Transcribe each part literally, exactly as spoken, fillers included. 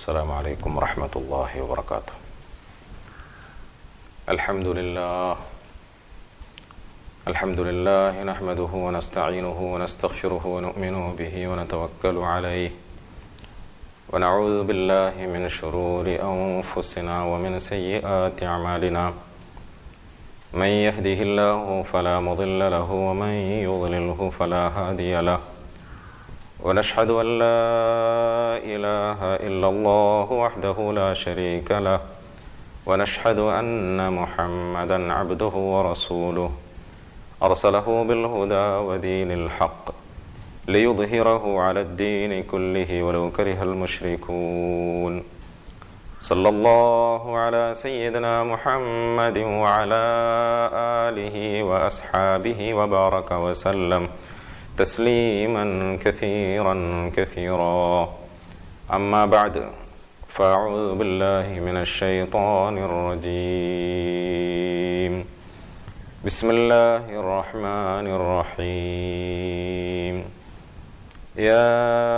السلام عليكم ورحمة الله وبركاته. الحمد لله الحمد لله نحمده ونستعينه ونستغفره ونؤمن به ونتوكل عليه ونعوذ بالله من شرور أنفسنا ومن سيئات أعمالنا. من يهده الله فلا مضل له ومن يضلله فلا هادي له. ونشهد أن لا إله إلا الله وحده لا شريك له. ونشهد أن محمدا عبده ورسوله أرسله بالهدى ودين الحق ليظهره على الدين كله ولو كره المشركون. صلى الله على سيدنا محمد وعلى آله وأصحابه وبارك وسلم تسليما كثيرا كثيرا. أما بعد فأعوذ بالله من الشيطان الرجيم. بسم الله الرحمن الرحيم. يا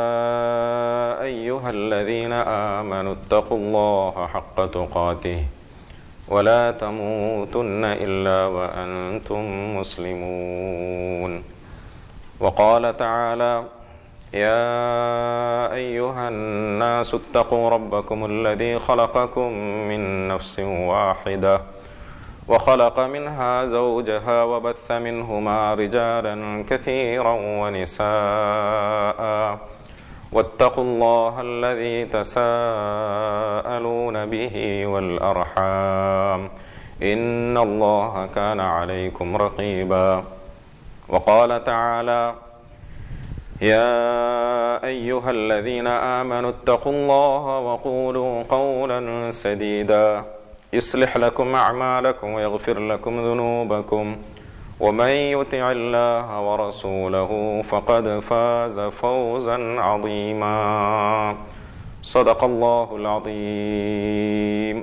أيها الذين آمنوا اتقوا الله حق تقاته ولا تموتن إلا وأنتم مسلمون. وقال تعالى: يا أيها الناس اتقوا ربكم الذي خلقكم من نفس واحدة وخلق منها زوجها وبث منهما رجالا كثيرا ونساء واتقوا الله الذي تساءلون به والأرحام إن الله كان عليكم رقيبا. وقال تعالى: يا أيها الذين آمنوا اتقوا الله وقولوا قولا سديدا يصلح لكم أعمالكم ويغفر لكم ذنوبكم ومن يطع الله ورسوله فقد فاز فوزا عظيما. صدق الله العظيم.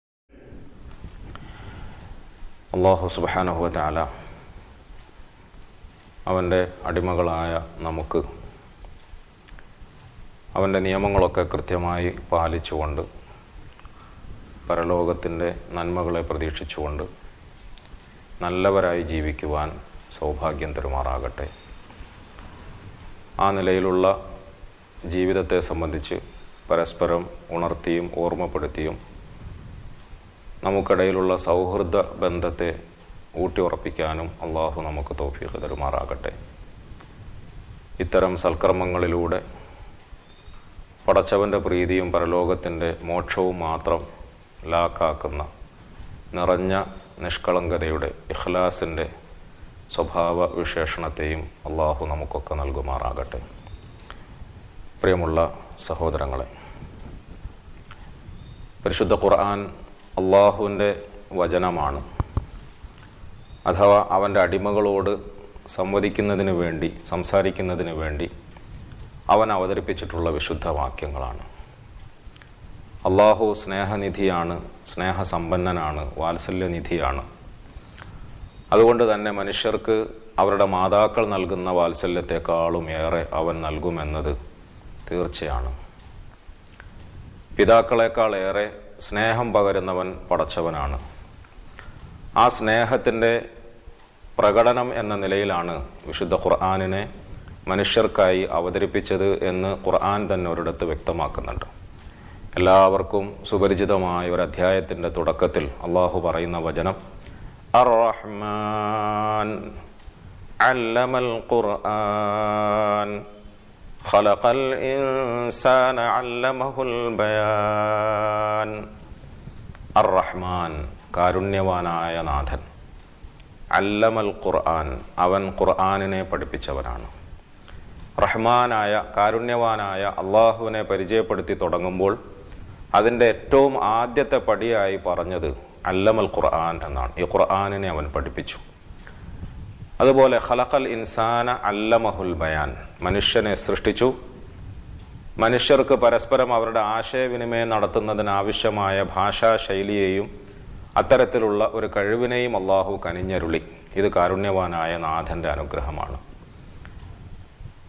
അല്ലാഹു സുബ്ഹാനഹു വ തആല അവൻ്റെ അടിമകളായ നമുക്ക് അവൻ്റെ നിയമങ്ങളൊക്കെ കൃത്യമായി പാലിച്ചുകൊണ്ട് പരലോകത്തിൻ്റെ നന്മകളെ പ്രതീക്ഷിച്ചുകൊണ്ട് നല്ലവരായി ജീവിക്കുവാൻ സൗഭാഗ്യം തരുമാറാകട്ടെ. ആ നിലയിലുള്ള ജീവിതത്തെ സംബന്ധിച്ച് പരസ്പരം ഉണർത്തിയും ഓർമ്മപ്പെടുത്തിയും നമുക്കിടയിലുള്ള സൗഹൃദ ബന്ധത്തെ ഊട്ടിയുറപ്പിക്കാനും അള്ളാഹു നമുക്ക് തൗഫീഖ് തരുമാറാകട്ടെ. ഇത്തരം സൽക്കർമ്മങ്ങളിലൂടെ പടച്ചവൻ്റെ പ്രീതിയും പരലോകത്തിൻ്റെ മോക്ഷവും മാത്രം ലാക്കാക്കുന്ന നിറഞ്ഞ നിഷ്കളങ്കതയുടെ ഇഖ്ലാസിൻ്റെ സ്വഭാവ വിശേഷണത്തെയും അള്ളാഹു നമുക്കൊക്കെ നൽകുമാറാകട്ടെ. പ്രിയമുള്ള സഹോദരങ്ങളെ, പരിശുദ്ധ ഖുർആൻ അള്ളാഹുവിൻ്റെ വചനമാണ്. അഥവാ അവൻ്റെ അടിമകളോട് സംവദിക്കുന്നതിന് വേണ്ടി സംസാരിക്കുന്നതിന് വേണ്ടി അവൻ അവതരിപ്പിച്ചിട്ടുള്ള വിശുദ്ധ വാക്യങ്ങളാണ്. അള്ളാഹു സ്നേഹനിധിയാണ്, സ്നേഹസമ്പന്നനാണ്, വാത്സല്യനിധിയാണ്. അതുകൊണ്ട് തന്നെ മനുഷ്യർക്ക് അവരുടെ മാതാക്കൾ നൽകുന്ന വാത്സല്യത്തെക്കാളും ഏറെ അവൻ നൽകുമെന്നത് തീർച്ചയാണ്. പിതാക്കളെക്കാൾ ഏറെ സ്നേഹം പകരുന്നവൻ പടച്ചവനാണ്. ആ സ്നേഹത്തിൻ്റെ പ്രകടനം എന്ന നിലയിലാണ് വിശുദ്ധ ഖുർആനിനെ മനുഷ്യർക്കായി അവതരിപ്പിച്ചത് എന്ന് ഖുർആൻ തന്നെ ഒരിടത്ത് വ്യക്തമാക്കുന്നുണ്ട്. എല്ലാവർക്കും സുപരിചിതമായ ഒരു അധ്യായത്തിൻ്റെ തുടക്കത്തിൽ അള്ളാഹു പറയുന്ന വചനം അർ-റഹ്മാൻ അല്ലമൽ ഖുർആൻ ഖലഖൽ ഇൻസാന അല്ലമഹുൽ ബയാൻ. അർ-റഹ്മാൻ കാരുണ്യവാനായ നാഥൻ, അല്ലമൽ ഖുർആൻ അവൻ ഖുർആനിനെ പഠിപ്പിച്ചവനാണ്. റഹ്മാനായ കാരുണ്യവാനായ അള്ളാഹുവിനെ പരിചയപ്പെടുത്തി തുടങ്ങുമ്പോൾ അതിൻ്റെ ഏറ്റവും ആദ്യത്തെ പടിയായി പറഞ്ഞത് അല്ലമൽ ഖുർആൻ എന്നാണ്. ഈ ഖുർആനിനെ അവൻ പഠിപ്പിച്ചു. അതുപോലെ ഖലഖൽ ഇൻസാന അല്ലമഹുൽ ബയാൻ, മനുഷ്യനെ സൃഷ്ടിച്ചു. മനുഷ്യർക്ക് പരസ്പരം അവരുടെ ആശയവിനിമയം നടത്തുന്നതിനാവശ്യമായ ഭാഷാ ശൈലിയെയും അത്തരത്തിലുള്ള ഒരു കഴിവിനെയും അള്ളാഹു കനിഞ്ഞരുളി. ഇത് കാരുണ്യവാനായ നാഥൻ്റെ അനുഗ്രഹമാണ്.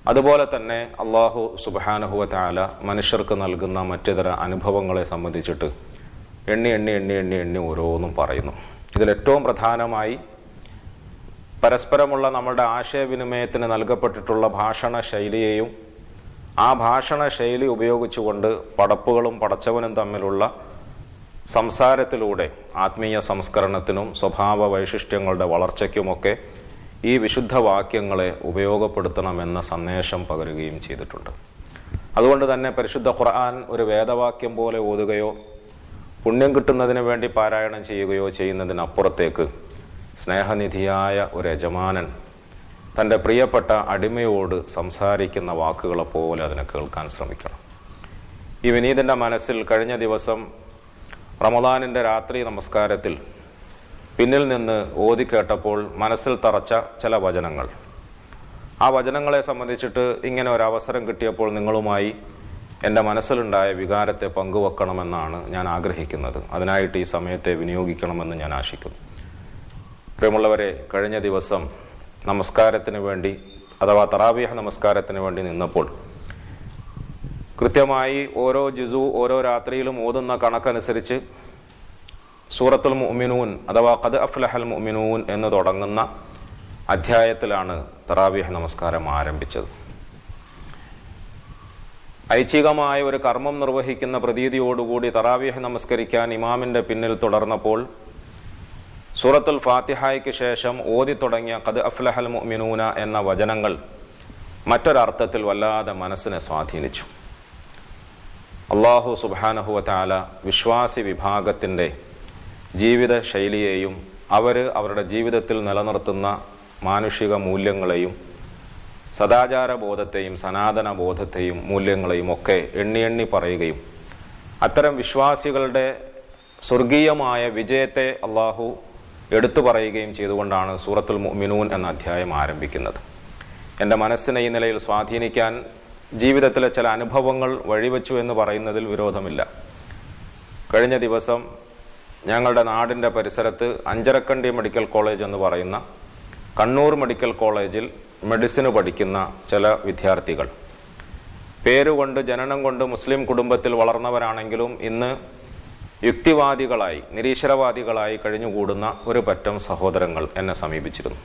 അതുപോലെ തന്നെ അള്ളാഹു സുബ്ഹാനഹു വ തആല മനുഷ്യർക്ക് നൽകുന്ന മറ്റിതര അനുഭവങ്ങളെ സംബന്ധിച്ചിട്ട് എണ്ണി എണ്ണി എണ്ണി എണ്ണി എണ്ണി ഓരോന്നും പറയുന്നു. ഇതിലേറ്റവും പ്രധാനമായി പരസ്പരമുള്ള നമ്മുടെ ആശയവിനിമയത്തിന് നൽകപ്പെട്ടിട്ടുള്ള ഭാഷണ ശൈലിയെയും ആ ഭാഷണ ശൈലി ഉപയോഗിച്ചുകൊണ്ട് പടപ്പുകളും പടച്ചവനും തമ്മിലുള്ള സംസാരത്തിലൂടെ ആത്മീയ സംസ്കരണത്തിനും സ്വഭാവ വൈശിഷ്ട്യങ്ങളുടെ വളർച്ചയ്ക്കുമൊക്കെ ഈ വിശുദ്ധ വാക്യങ്ങളെ ഉപയോഗപ്പെടുത്തണമെന്ന സന്ദേശം പകരുകയും ചെയ്തിട്ടുണ്ട്. അതുകൊണ്ട് തന്നെ പരിശുദ്ധ ഖുർആൻ ഒരു വേദവാക്യം പോലെ ഓതുകയോ പുണ്യം കിട്ടുന്നതിന് വേണ്ടി പാരായണം ചെയ്യുകയോ ചെയ്യുന്നതിനപ്പുറത്തേക്ക് സ്നേഹനിധിയായ ഒരു യജമാനൻ തൻ്റെ പ്രിയപ്പെട്ട അടിമയോട് സംസാരിക്കുന്ന വാക്കുകളെപ്പോലെ അതിനെ കേൾക്കാൻ ശ്രമിക്കണം. ഈ വിനീതൻ്റെ മനസ്സിൽ കഴിഞ്ഞ ദിവസം റമദാനിൻ്റെ രാത്രി നമസ്കാരത്തിൽ പിന്നിൽ നിന്ന് ഓതി കേട്ടപ്പോൾ മനസ്സിൽ തറച്ച ചില വചനങ്ങൾ, ആ വചനങ്ങളെ സംബന്ധിച്ചിട്ട് ഇങ്ങനെ ഒരവസരം കിട്ടിയപ്പോൾ നിങ്ങളുമായി എൻ്റെ മനസ്സിലുണ്ടായ വികാരത്തെ പങ്കുവെക്കണമെന്നാണ് ഞാൻ ആഗ്രഹിക്കുന്നത്. അതിനായിട്ട് ഈ സമയത്തെ വിനിയോഗിക്കണമെന്ന് ഞാൻ ആശിക്കുന്നു. പ്രിയമുള്ളവരെ, കഴിഞ്ഞ ദിവസം നമസ്കാരത്തിന് വേണ്ടി അഥവാ തറാവീഹ് നമസ്കാരത്തിന് വേണ്ടി നിന്നപ്പോൾ കൃത്യമായി ഓരോ ജുസു ഓരോ രാത്രിയിലും ഓതുന്ന കണക്കനുസരിച്ച് സൂറത്തുൽ മുഅ്മിനൂൻ അഥവാ ഖദ് അഫ്ലഹൽ മുഅ്മിനൂൻ എന്ന് തുടങ്ങുന്ന അധ്യായത്തിലാണ് തറാവീഹ് നമസ്കാരം ആരംഭിച്ചത്. ഐച്ഛികമായ ഒരു കർമ്മം നിർവഹിക്കുന്ന പ്രതീതിയോടുകൂടി തറാവീഹ് നമസ്കരിക്കാൻ ഇമാമിൻ്റെ പിന്നിൽ തുടർന്നപ്പോൾ സൂറത്തുൽ ഫാത്തിഹയ്ക്ക് ശേഷം ഓതി തുടങ്ങിയ ഖദ് അഫ്ലഹൽ മുഅ്മിനൂന എന്ന വചനങ്ങൾ മറ്റൊരർത്ഥത്തിൽ വല്ലാതെ മനസ്സിനെ സ്വാധീനിച്ചു. അല്ലാഹു സുബ്ഹാനഹു വ തആല വിശ്വാസി വിഭാഗത്തിൻ്റെ ജീവിത ശൈലിയെയും അവർ അവരുടെ ജീവിതത്തിൽ നിലനിർത്തുന്ന മാനുഷിക മൂല്യങ്ങളെയും സദാചാര ബോധത്തെയും സനാതന ബോധത്തെയും മൂല്യങ്ങളെയും ഒക്കെ എണ്ണി എണ്ണി പറയുകയും അത്തരം വിശ്വാസികളുടെ സ്വർഗീയമായ വിജയത്തെ അള്ളാഹു എടുത്തു പറയുകയും ചെയ്തുകൊണ്ടാണ് സൂറത്തുൽ മുഅ്മിനൂൻ എന്ന അധ്യായം ആരംഭിക്കുന്നത്. എൻ്റെ മനസ്സിനെ ഈ നിലയിൽ സ്വാധീനിക്കാൻ ജീവിതത്തിലെ ചില അനുഭവങ്ങൾ വഴിവെച്ചു എന്ന് പറയുന്നതിൽ വിരോധമില്ല. കഴിഞ്ഞ ദിവസം ഞങ്ങളുടെ നാടിൻ്റെ പരിസരത്ത് അഞ്ചരക്കണ്ടി മെഡിക്കൽ കോളേജ് എന്ന് പറയുന്ന കണ്ണൂർ മെഡിക്കൽ കോളേജിൽ മെഡിസിന് പഠിക്കുന്ന ചില വിദ്യാർത്ഥികൾ പേരുകൊണ്ട് ജനനം കൊണ്ട് മുസ്ലിം കുടുംബത്തിൽ വളർന്നവരാണെങ്കിലും ഇന്ന് യുക്തിവാദികളായി നിരീശ്വരവാദികളായി കഴിഞ്ഞുകൂടുന്ന ഒരു പറ്റം സഹോദരങ്ങൾ എന്നെ സമീപിച്ചിരുന്നു.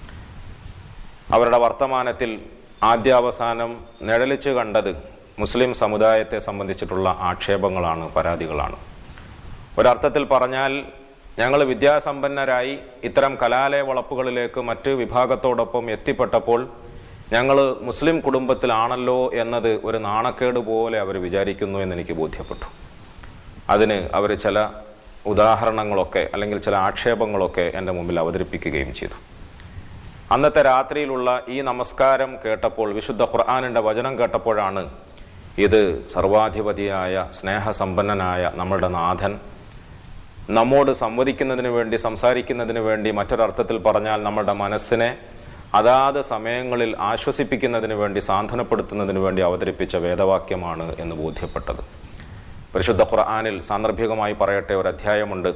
അവരുടെ വർത്തമാനത്തിൽ ആദ്യാവസാനം നിഴലിച്ച് കണ്ടത് മുസ്ലിം സമുദായത്തെ സംബന്ധിച്ചിട്ടുള്ള ആക്ഷേപങ്ങളാണ്, പരാതികളാണ്. ഒരർത്ഥത്തിൽ പറഞ്ഞാൽ ഞങ്ങൾ വിദ്യാസമ്പന്നരായി ഇത്തരം കലാലയ വളപ്പുകളിലേക്ക് മറ്റ് വിഭാഗത്തോടൊപ്പം എത്തിപ്പെട്ടപ്പോൾ ഞങ്ങൾ മുസ്ലിം കുടുംബത്തിലാണല്ലോ എന്നത് ഒരു നാണക്കേട് പോലെ അവർ വിചാരിക്കുന്നു എന്നെനിക്ക് ബോധ്യപ്പെട്ടു. അതിന് അവർ ചില ഉദാഹരണങ്ങളൊക്കെ അല്ലെങ്കിൽ ചില ആക്ഷേപങ്ങളൊക്കെ എൻ്റെ മുമ്പിൽ അവതരിപ്പിക്കുകയും ചെയ്തു. അന്നത്തെ രാത്രിയിലുള്ള ഈ നമസ്കാരം കേട്ടപ്പോൾ, വിശുദ്ധ ഖുർആനിൻ്റെ വചനം കേട്ടപ്പോഴാണ് ഇത് സർവാധിപതിയായ സ്നേഹസമ്പന്നനായ നമ്മുടെ നാഥൻ നമ്മോട് സംവദിക്കുന്നതിന് വേണ്ടി സംസാരിക്കുന്നതിന് വേണ്ടി മറ്റൊരർത്ഥത്തിൽ പറഞ്ഞാൽ നമ്മുടെ മനസ്സിനെ അതാത് സമയങ്ങളിൽ ആശ്വസിപ്പിക്കുന്നതിന് വേണ്ടി സാന്ത്വനപ്പെടുത്തുന്നതിന് വേണ്ടി അവതരിപ്പിച്ച വേദവാക്യമാണ് എന്ന് ബോധ്യപ്പെട്ടത്. പരിശുദ്ധ ഖുർആനിൽ സാന്ദർഭികമായി പറയട്ടെ ഒരു അധ്യായമുണ്ട്.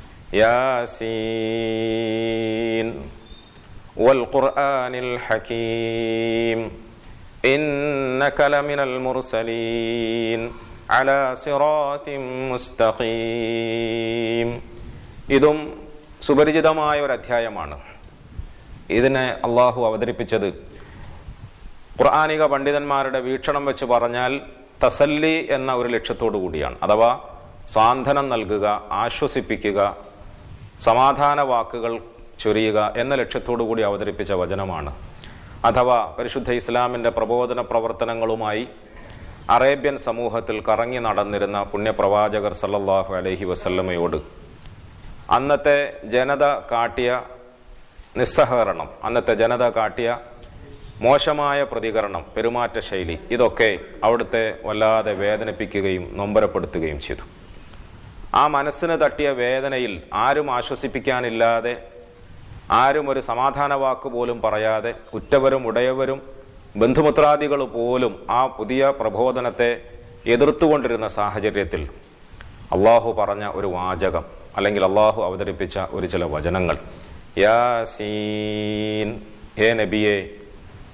യാസീൻ വൽ ഖുർആനിൽ ഹകീം ഇന്നക ലമിനൽ മുർസലീൻ അലാ സിറാത്തിൻ മുസ്തഖീം. ഇതും സുപരിചിതമായ ഒരു അധ്യായമാണ്. ഇതിനെ അള്ളാഹു അവതരിപ്പിച്ചത് ഖുർആനിക പണ്ഡിതന്മാരുടെ വീക്ഷണം വെച്ച് പറഞ്ഞാൽ തസല്ലി എന്ന ഒരു ലക്ഷ്യത്തോടു കൂടിയാണ്. അഥവാ സാന്ത്വനം നൽകുക, ആശ്വസിപ്പിക്കുക, സമാധാന വാക്കുകൾ ചൊരിയുക എന്ന ലക്ഷ്യത്തോടു കൂടി അവതരിപ്പിച്ച വചനമാണ്. അഥവാ പരിശുദ്ധ ഇസ്ലാമിൻ്റെ പ്രബോധന പ്രവർത്തനങ്ങളുമായി അറേബ്യൻ സമൂഹത്തിൽ കറങ്ങി നടന്നിരുന്ന പുണ്യപ്രവാചകർ സല്ലല്ലാഹു അലൈഹി വസല്ലമയോട് അന്നത്തെ ജനത കാട്ടിയ നിസ്സഹകരണം, അന്നത്തെ ജനത കാട്ടിയ മോശമായ പ്രതികരണം, പെരുമാറ്റ ശൈലി, ഇതൊക്കെ അവിടുത്തെ വല്ലാതെ വേദനിപ്പിക്കുകയും നൊമ്പരപ്പെടുത്തുകയും ചെയ്തു. ആ മനസ്സിന് തട്ടിയ വേദനയിൽ ആരും ആശ്വസിപ്പിക്കാനില്ലാതെ, ആരും ഒരു സമാധാന വാക്ക് പോലും പറയാതെ, ഉറ്റവരും ഉടയവരും ബന്ധുമിത്രാദികൾ പോലും ആ പുതിയ പ്രബോധനത്തെ എതിർത്തുകൊണ്ടിരുന്ന സാഹചര്യത്തിൽ അള്ളാഹു പറഞ്ഞ ഒരു വാചകം അല്ലെങ്കിൽ അള്ളാഹു അവതരിപ്പിച്ച ഒരു ചില വചനങ്ങൾ, യാസീൻ, ഹേ നബിയെ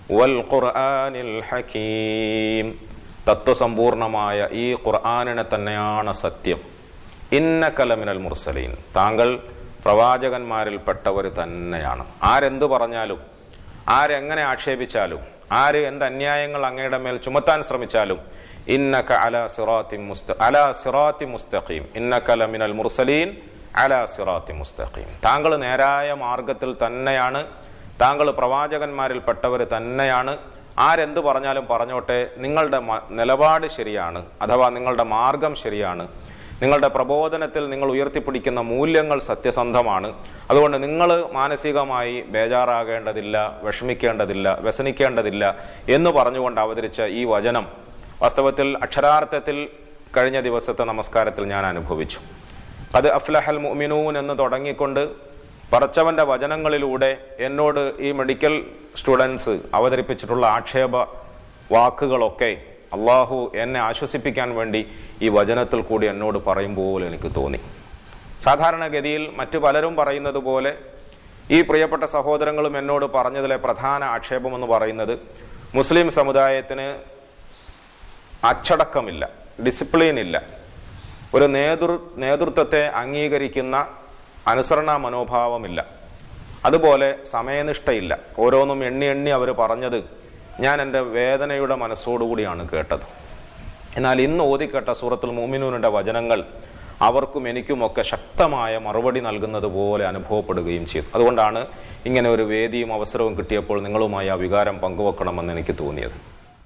വൽ ഖുർആനിൽ ഹകീം, തത്വസമ്പൂർണമായ ഈ ഖുർആനിനെ തന്നെയാണ് സത്യം. ഇന്നക ലമിനൽ മുർസലീൻ, താങ്കൾ പ്രവാചകന്മാരിൽപ്പെട്ടവർ തന്നെയാണ്. ആരെന്ത് പറഞ്ഞാലും, ആരെങ്ങനെ ആക്ഷേപിച്ചാലും, ആര് എന്ത് അന്യായങ്ങൾ അങ്ങയുടെ മേൽ ചുമത്താൻ ശ്രമിച്ചാലും, ഇന്നക അലാ സിറാത്തി മുസ്ത അലാ സിറാത്തി മുസ്തഖീം ഇന്നക ലമിനൽ മുർസലീൻ അലാ സിറാത്തി മുസ്തഖീം, താങ്കൾ നേരായ മാർഗത്തിൽ തന്നെയാണ്, താങ്കൾ പ്രവാചകന്മാരിൽപ്പെട്ടവർ തന്നെയാണ്. ആരെന്ത് പറഞ്ഞാലും പറഞ്ഞോട്ടെ, നിങ്ങളുടെ നിലപാട് ശരിയാണ്, അഥവാ നിങ്ങളുടെ മാർഗം ശരിയാണ്, നിങ്ങളുടെ പ്രബോധനത്തിൽ നിങ്ങൾ ഉയർത്തിപ്പിടിക്കുന്ന മൂല്യങ്ങൾ സത്യസന്ധമാണ്. അതുകൊണ്ട് നിങ്ങൾ മാനസികമായി ബേജാറാകേണ്ടതില്ല, വിഷമിക്കേണ്ടതില്ല, വ്യസനിക്കേണ്ടതില്ല എന്ന് പറഞ്ഞുകൊണ്ട് അവതരിച്ച ഈ വചനം വാസ്തവത്തിൽ അക്ഷരാർത്ഥത്തിൽ കഴിഞ്ഞ ദിവസത്തെ നമസ്കാരത്തിൽ ഞാൻ അനുഭവിച്ചു. അത് അഫ്ലഹൽ മുഅ്മിനൂൻ എന്ന് തുടങ്ങിക്കൊണ്ട് പറച്ചവന്റെ വചനങ്ങളിലൂടെ എന്നോട് ഈ മെഡിക്കൽ സ്റ്റുഡൻസ് അവതരിപ്പിച്ചിട്ടുള്ള ആക്ഷേപ വാക്കുകളൊക്കെ അള്ളാഹു എന്നെ ആശ്വസിപ്പിക്കാൻ വേണ്ടി ഈ വചനത്തിൽ കൂടി എന്നോട് പറയുമ്പോൾ എനിക്ക് തോന്നി. സാധാരണഗതിയിൽ മറ്റു പലരും പറയുന്നത് പോലെ ഈ പ്രിയപ്പെട്ട സഹോദരങ്ങളും എന്നോട് പറഞ്ഞതിലെ പ്രധാന ആക്ഷേപമെന്ന് പറയുന്നത് മുസ്ലിം സമുദായത്തിന് അച്ചടക്കമില്ല, ഡിസിപ്ലിൻ ഇല്ല, ഒരു നേതൃ നേതൃത്വത്തെ അംഗീകരിക്കുന്ന അനുസരണ മനോഭാവമില്ല, അതുപോലെ സമയനിഷ്ഠയില്ല. ഓരോന്നും എണ്ണി എണ്ണി അവർ പറഞ്ഞത് ഞാൻ എൻ്റെ വേദനയുടെ മനസ്സോടുകൂടിയാണ് കേട്ടത്. എന്നാൽ ഇന്ന് ഓതിക്കേട്ട സൂറത്തുൽ മുഅ്മിനൂനിൻ്റെ വചനങ്ങൾ അവർക്കും എനിക്കുമൊക്കെ ശക്തമായ മറുപടി നൽകുന്നത് പോലെ അനുഭവപ്പെടുകയും ചെയ്തു. അതുകൊണ്ടാണ് ഇങ്ങനെ ഒരു വേദിയും അവസരവും കിട്ടിയപ്പോൾ നിങ്ങളുമായി ആ വികാരം പങ്കുവെക്കണമെന്ന് എനിക്ക് തോന്നിയത്.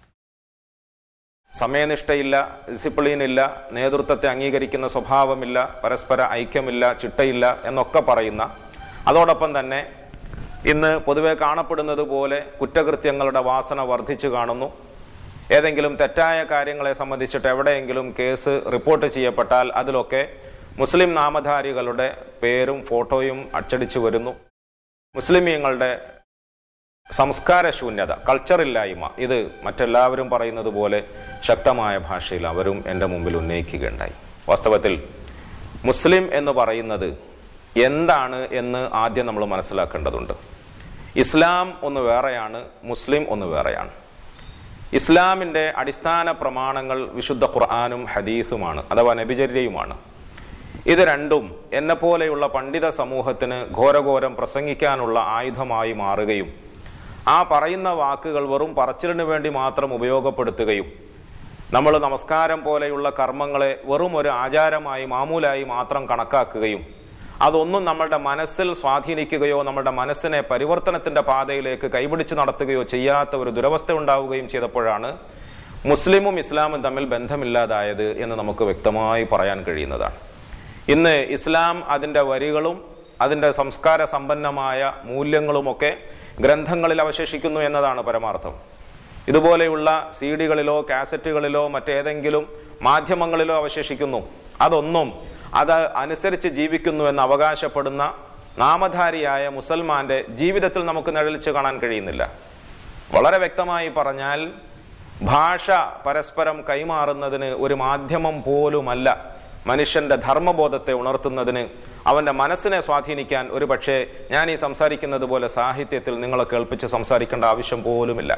സമയനിഷ്ഠയില്ല, ഡിസിപ്ലിൻ ഇല്ല, നേതൃത്വത്തെ അംഗീകരിക്കുന്ന സ്വഭാവമില്ല, പരസ്പര ഐക്യമില്ല, ചിട്ടയില്ല എന്നൊക്കെ പറയുന്ന, അതോടൊപ്പം തന്നെ ഇന്ന് പൊതുവെ കാണപ്പെടുന്നത് പോലെ കുറ്റകൃത്യങ്ങളുടെ വാസന വർദ്ധിച്ചു കാണുന്നു. ഏതെങ്കിലും തെറ്റായ കാര്യങ്ങളെ സംബന്ധിച്ചിട്ട് എവിടെയെങ്കിലും കേസ് റിപ്പോർട്ട് ചെയ്യപ്പെട്ടാൽ അതിലൊക്കെ മുസ്ലിം നാമധാരികളുടെ പേരും ഫോട്ടോയും അച്ചടിച്ചു വരുന്നു. മുസ്ലിമീങ്ങളുടെ സംസ്കാര ശൂന്യത, കൾച്ചറില്ലായ്മ, ഇത് മറ്റെല്ലാവരും പറയുന്നത് പോലെ ശക്തമായ ഭാഷയിൽ അവരും എൻ്റെ മുമ്പിൽ ഉന്നയിക്കുകയുണ്ടായി. വാസ്തവത്തിൽ മുസ്ലിം എന്ന് പറയുന്നത് എന്താണ് എന്ന് ആദ്യം നമ്മൾ മനസ്സിലാക്കേണ്ടതുണ്ട്. ഇസ്ലാം ഒന്ന് വേറെയാണ്, മുസ്ലിം ഒന്ന് വേറെയാണ്. ഇസ്ലാമിൻ്റെ അടിസ്ഥാന പ്രമാണങ്ങൾ വിശുദ്ധ ഖുർആനും ഹദീസുമാണ്, അഥവാ നബിചര്യയുമാണ്. ഇത് രണ്ടും എന്നെപ്പോലെയുള്ള പണ്ഡിത സമൂഹത്തിന് ഘോരഘോരം പ്രസംഗിക്കാനുള്ള ആയുധമായി മാറുകയും ആ പറയുന്ന വാക്കുകൾ വെറും പറച്ചിലിന് വേണ്ടി മാത്രം ഉപയോഗപ്പെടുത്തുകയും നമ്മൾ നമസ്കാരം പോലെയുള്ള കർമ്മങ്ങളെ വെറും ഒരു ആചാരമായി മാമൂലായി മാത്രം കണക്കാക്കുകയും അതൊന്നും നമ്മളുടെ മനസ്സിൽ സ്വാധീനിക്കുകയോ നമ്മളുടെ മനസ്സിനെ പരിവർത്തനത്തിന്റെ പാതയിലേക്ക് കൈപിടിച്ച് നടത്തുകയോ ചെയ്യാത്ത ഒരു ദുരവസ്ഥ ഉണ്ടാവുകയും ചെയ്തപ്പോഴാണ് മുസ്ലിമും ഇസ്ലാമും തമ്മിൽ ബന്ധമില്ലാതായത് എന്ന് നമുക്ക് വ്യക്തമായി പറയാൻ കഴിയുന്നതാണ്. ഇന്ന് ഇസ്ലാം അതിൻ്റെ വരികളും അതിൻ്റെ സംസ്കാര സമ്പന്നമായ മൂല്യങ്ങളുമൊക്കെ ഗ്രന്ഥങ്ങളിൽ അവശേഷിക്കുന്നു എന്നതാണ് പരമാർത്ഥം. ഇതുപോലെയുള്ള സി ഡികളിലോ കാസറ്റുകളിലോ മറ്റേതെങ്കിലും മാധ്യമങ്ങളിലോ അവശേഷിക്കുന്നു. അതൊന്നും അത് അനുസരിച്ച് ജീവിക്കുന്നു എന്ന് അവകാശപ്പെടുന്ന നാമധാരിയായ മുസൽമാന്റെ ജീവിതത്തിൽ നമുക്ക് നിഴലിച്ച് കാണാൻ കഴിയുന്നില്ല. വളരെ വ്യക്തമായി പറഞ്ഞാൽ ഭാഷ പരസ്പരം കൈമാറുന്നതിന് ഒരു മാധ്യമം പോലുമല്ല മനുഷ്യന്റെ ധർമ്മബോധത്തെ ഉണർത്തുന്നതിന്, അവന്റെ മനസ്സിനെ സ്വാധീനിക്കാൻ ഒരു പക്ഷേ ഞാൻ ഈ സംസാരിക്കുന്നത് പോലെ സാഹിത്യത്തിൽ നിങ്ങളെ കേൾപ്പിച്ച് സംസാരിക്കേണ്ട ആവശ്യം പോലുമില്ല.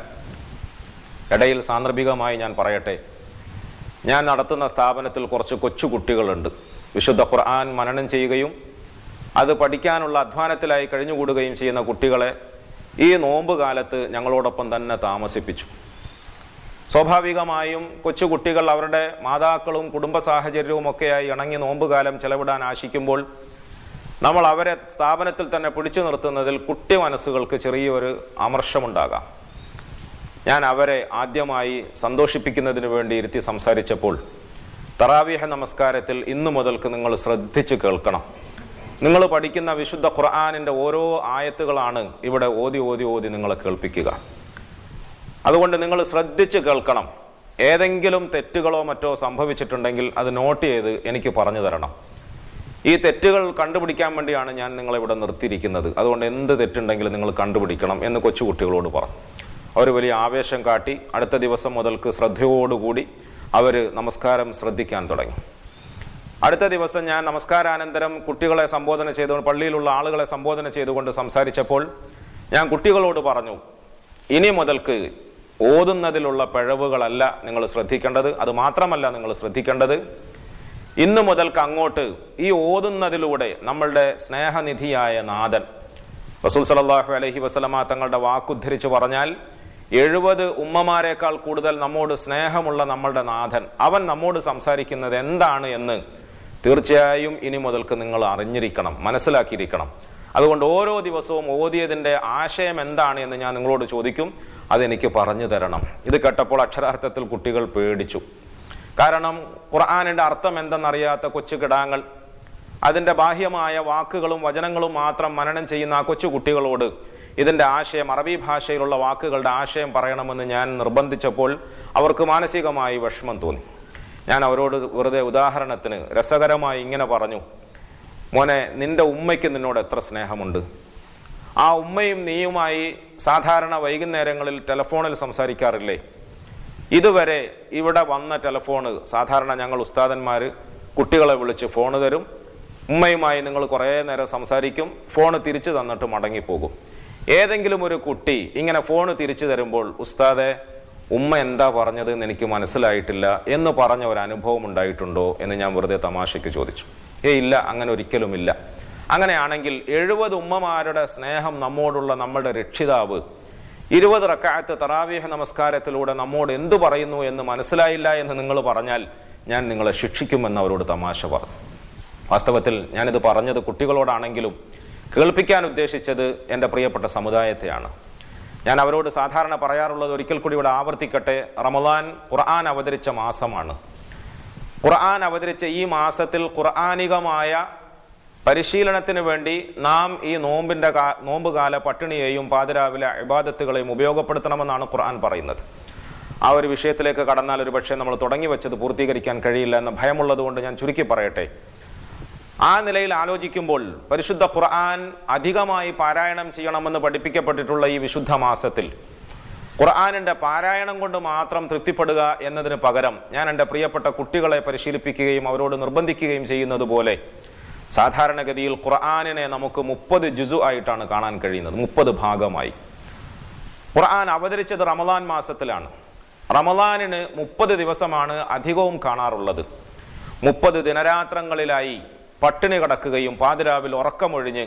ഇടയിൽ സാന്ദർഭികമായി ഞാൻ പറയട്ടെ, ഞാൻ നടത്തുന്ന സ്ഥാപനത്തിൽ കുറച്ച് കൊച്ചു കുട്ടികളുണ്ട്. വിശുദ്ധ ഖുർആൻ മനനം ചെയ്യുകയും അത് പഠിക്കാനുള്ള അധ്വാനത്തിലായി കഴിഞ്ഞുകൂടുകയും ചെയ്യുന്ന കുട്ടികളെ ഈ നോമ്പ് കാലത്ത് ഞങ്ങളോടൊപ്പം തന്നെ താമസിപ്പിച്ചു. സ്വാഭാവികമായും കൊച്ചുകുട്ടികൾ അവരുടെ മാതാക്കളും കുടുംബ സാഹചര്യവും ഒക്കെയായി ഇണങ്ങി നോമ്പുകാലം ചെലവിടാൻ ആശിക്കുമ്പോൾ നമ്മൾ അവരെ സ്ഥാപനത്തിൽ തന്നെ പിടിച്ചു നിർത്തുന്നതിൽ കുട്ടി മനസ്സുകൾക്ക് ചെറിയൊരു അമർഷമുണ്ടാകാം. ഞാൻ അവരെ ആദ്യമായി സന്തോഷിപ്പിക്കുന്നതിന് വേണ്ടി ഇരുത്തി സംസാരിച്ചപ്പോൾ, തറാവീഹ നമസ്കാരത്തിൽ ഇന്നു മുതൽക്ക് നിങ്ങൾ ശ്രദ്ധിച്ച് കേൾക്കണം. നിങ്ങൾ പഠിക്കുന്ന വിശുദ്ധ ഖുർആനിൻ്റെ ഓരോ ആയത്തുകളാണ് ഇവിടെ ഓതി ഓതി ഓതി നിങ്ങളെ കേൾപ്പിക്കുക. അതുകൊണ്ട് നിങ്ങൾ ശ്രദ്ധിച്ച് കേൾക്കണം. ഏതെങ്കിലും തെറ്റുകളോ മറ്റോ സംഭവിച്ചിട്ടുണ്ടെങ്കിൽ അത് നോട്ട് ചെയ്ത് എനിക്ക് പറഞ്ഞു തരണം. ഈ തെറ്റുകൾ കണ്ടുപിടിക്കാൻ വേണ്ടിയാണ് ഞാൻ നിങ്ങളെ ഇവിടെ നിർത്തിയിരിക്കുന്നത്. അതുകൊണ്ട് എന്ത് തെറ്റുണ്ടെങ്കിലും നിങ്ങൾ കണ്ടുപിടിക്കണം എന്ന് കൊച്ചുകുട്ടികളോട് പറഞ്ഞു. അവർ വലിയ ആവേശം കാട്ടി അടുത്ത ദിവസം മുതൽക്ക് ശ്രദ്ധയോടുകൂടി അവർ നമസ്കാരം ശ്രദ്ധിക്കാൻ തുടങ്ങി. അടുത്ത ദിവസം ഞാൻ നമസ്കാരാനന്തരം കുട്ടികളെ സംബോധന ചെയ്തുകൊണ്ട്, പള്ളിയിലുള്ള ആളുകളെ സംബോധന ചെയ്തുകൊണ്ട് സംസാരിച്ചപ്പോൾ ഞാൻ കുട്ടികളോട് പറഞ്ഞു, ഇനി മുതൽക്ക് ഓതുന്നതിലുള്ള പിഴവുകളല്ല നിങ്ങൾ ശ്രദ്ധിക്കേണ്ടത്. അത് മാത്രമല്ല നിങ്ങൾ ശ്രദ്ധിക്കേണ്ടത്, ഇന്നു മുതൽക്ക് അങ്ങോട്ട് ഈ ഓതുന്നതിലൂടെ നമ്മളുടെ സ്നേഹനിധിയായ നാഥൻ റസൂൽ സല്ലല്ലാഹു അലൈഹി വസല്ലമ തങ്ങളുടെ വാക്കുദ്ധരിച്ച് പറഞ്ഞാൽ, എഴുപത് ഉമ്മമാരെക്കാൾ കൂടുതൽ നമ്മോട് സ്നേഹമുള്ള നമ്മളുടെ നാഥൻ, അവൻ നമ്മോട് സംസാരിക്കുന്നത് എന്താണ് എന്ന് തീർച്ചയായും ഇനി മുതൽക്ക് നിങ്ങൾ അറിഞ്ഞിരിക്കണം, മനസ്സിലാക്കിയിരിക്കണം. അതുകൊണ്ട് ഓരോ ദിവസവും ഓതിയതിൻ്റെ ആശയം എന്താണ് എന്ന് ഞാൻ നിങ്ങളോട് ചോദിക്കും, അതെനിക്ക് പറഞ്ഞു തരണം. ഇത് കേട്ടപ്പോൾ അക്ഷരാർത്ഥത്തിൽ കുട്ടികൾ പേടിച്ചു. കാരണം ഖുർആനിൻ്റെ അർത്ഥം എന്തെന്നറിയാത്ത കൊച്ചു കിടാങ്ങൾ, അതിൻ്റെ ബാഹ്യമായ വാക്കുകളും വചനങ്ങളും മാത്രം മനനം ചെയ്യുന്ന ആ കൊച്ചു കുട്ടികളോട് ഇതിൻ്റെ ആശയം, അറബി ഭാഷയിലുള്ള വാക്കുകളുടെ ആശയം പറയണമെന്ന് ഞാൻ നിർബന്ധിച്ചപ്പോൾ അവർക്ക് മാനസികമായി വിഷമം തോന്നി. ഞാൻ അവരോട് വെറുതെ ഉദാഹരണത്തിന് രസകരമായി ഇങ്ങനെ പറഞ്ഞു, മോനെ, നിന്റെ ഉമ്മയ്ക്ക് നിന്നോട് എത്ര സ്നേഹമുണ്ട്. ആ ഉമ്മയും നീയുമായി സാധാരണ വൈകുന്നേരങ്ങളിൽ ടെലഫോണിൽ സംസാരിക്കാറില്ലേ? ഇതുവരെ ഇവിടെ വന്ന ടെലഫോണ് സാധാരണ ഞങ്ങൾ ഉസ്താദന്മാർ കുട്ടികളെ വിളിച്ച് ഫോണ് തരും, ഉമ്മയുമായി നിങ്ങൾ കുറേ നേരം സംസാരിക്കും, ഫോണ് തിരിച്ചു തന്നിട്ട് മടങ്ങിപ്പോകും. ഏതെങ്കിലും ഒരു കുട്ടി ഇങ്ങനെ ഫോണ് തിരിച്ചു തരുമ്പോൾ, ഉസ്താദെ ഉമ്മ എന്താ പറഞ്ഞത് എന്ന് എനിക്ക് മനസ്സിലായിട്ടില്ല എന്ന് പറഞ്ഞ ഒരു അനുഭവം ഉണ്ടായിട്ടുണ്ടോ എന്ന് ഞാൻ വെറുതെ തമാശയ്ക്ക് ചോദിച്ചു. ഏ ഇല്ല, അങ്ങനെ ഒരിക്കലുമില്ല. അങ്ങനെയാണെങ്കിൽ എഴുപത് ഉമ്മമാരുടെ സ്നേഹം നമ്മോടുള്ള നമ്മളുടെ രക്ഷിതാവ് ഇരുപത് റക്അത്ത് തറാവീഹ് നമസ്കാരത്തിലൂടെ നമ്മോട് എന്തു പറയുന്നു എന്ന് മനസ്സിലായില്ല എന്ന് നിങ്ങൾ പറഞ്ഞാൽ ഞാൻ നിങ്ങളെ ശിക്ഷിക്കുമെന്ന് അവരോട് തമാശ പറഞ്ഞു. വാസ്തവത്തിൽ ഞാനിത് പറഞ്ഞത് കുട്ടികളോടാണെങ്കിലും കേൾപ്പിക്കാൻ ഉദ്ദേശിച്ചത് എൻ്റെ പ്രിയപ്പെട്ട സമുദായത്തെയാണ്. ഞാൻ അവരോട് സാധാരണ പറയാറുള്ളത് ഒരിക്കൽ കൂടി ഇവിടെ ആവർത്തിക്കട്ടെ. റമദാൻ ഖുർആൻ അവതരിച്ച മാസമാണ്. ഖുർആൻ അവതരിച്ച ഈ മാസത്തിൽ ഖുർആനികമായ പരിശീലനത്തിന് വേണ്ടി നാം ഈ നോമ്പിൻ്റെ കാ നോമ്പ് കാല പട്ടിണിയെയും പാതിരാവിലെ ഇബാദത്തുകളെയും ഉപയോഗപ്പെടുത്തണമെന്നാണ് ഖുർആൻ പറയുന്നത്. ആ ഒരു വിഷയത്തിലേക്ക് കടന്നാൽ ഒരു പക്ഷേ നമ്മൾ തുടങ്ങി വെച്ചത് പൂർത്തീകരിക്കാൻ കഴിയില്ല എന്ന ഭയമുള്ളത് കൊണ്ട് ഞാൻ ചുരുക്കി പറയട്ടെ. ആ നിലയിൽ ആലോചിക്കുമ്പോൾ പരിശുദ്ധ ഖുർആൻ അധികമായി പാരായണം ചെയ്യണമെന്ന് പഠിപ്പിക്കപ്പെട്ടിട്ടുള്ള ഈ വിശുദ്ധ മാസത്തിൽ ഖുർആനിൻ്റെ പാരായണം കൊണ്ട് മാത്രം തൃപ്തിപ്പെടുക എന്നതിന് പകരം ഞാൻ എൻ്റെ പ്രിയപ്പെട്ട കുട്ടികളെ പരിശീലിപ്പിക്കുകയും അവരോട് നിർബന്ധിക്കുകയും ചെയ്യുന്നത് പോലെ സാധാരണഗതിയിൽ ഖുർആനിനെ നമുക്ക് മുപ്പത് ജുസു ആയിട്ടാണ് കാണാൻ കഴിയുന്നത്, മുപ്പത് ഭാഗമായി. ഖുർആൻ അവതരിച്ചത് റമദാൻ മാസത്തിലാണ്. റമദാനിന് മുപ്പത് ദിവസമാണ് അധികവും കാണാറുള്ളത്. മുപ്പത് ദിനരാത്രങ്ങളിലായി പട്ടിണി കിടക്കുകയും പാതിരാവിൽ ഉറക്കമൊഴിഞ്ഞ്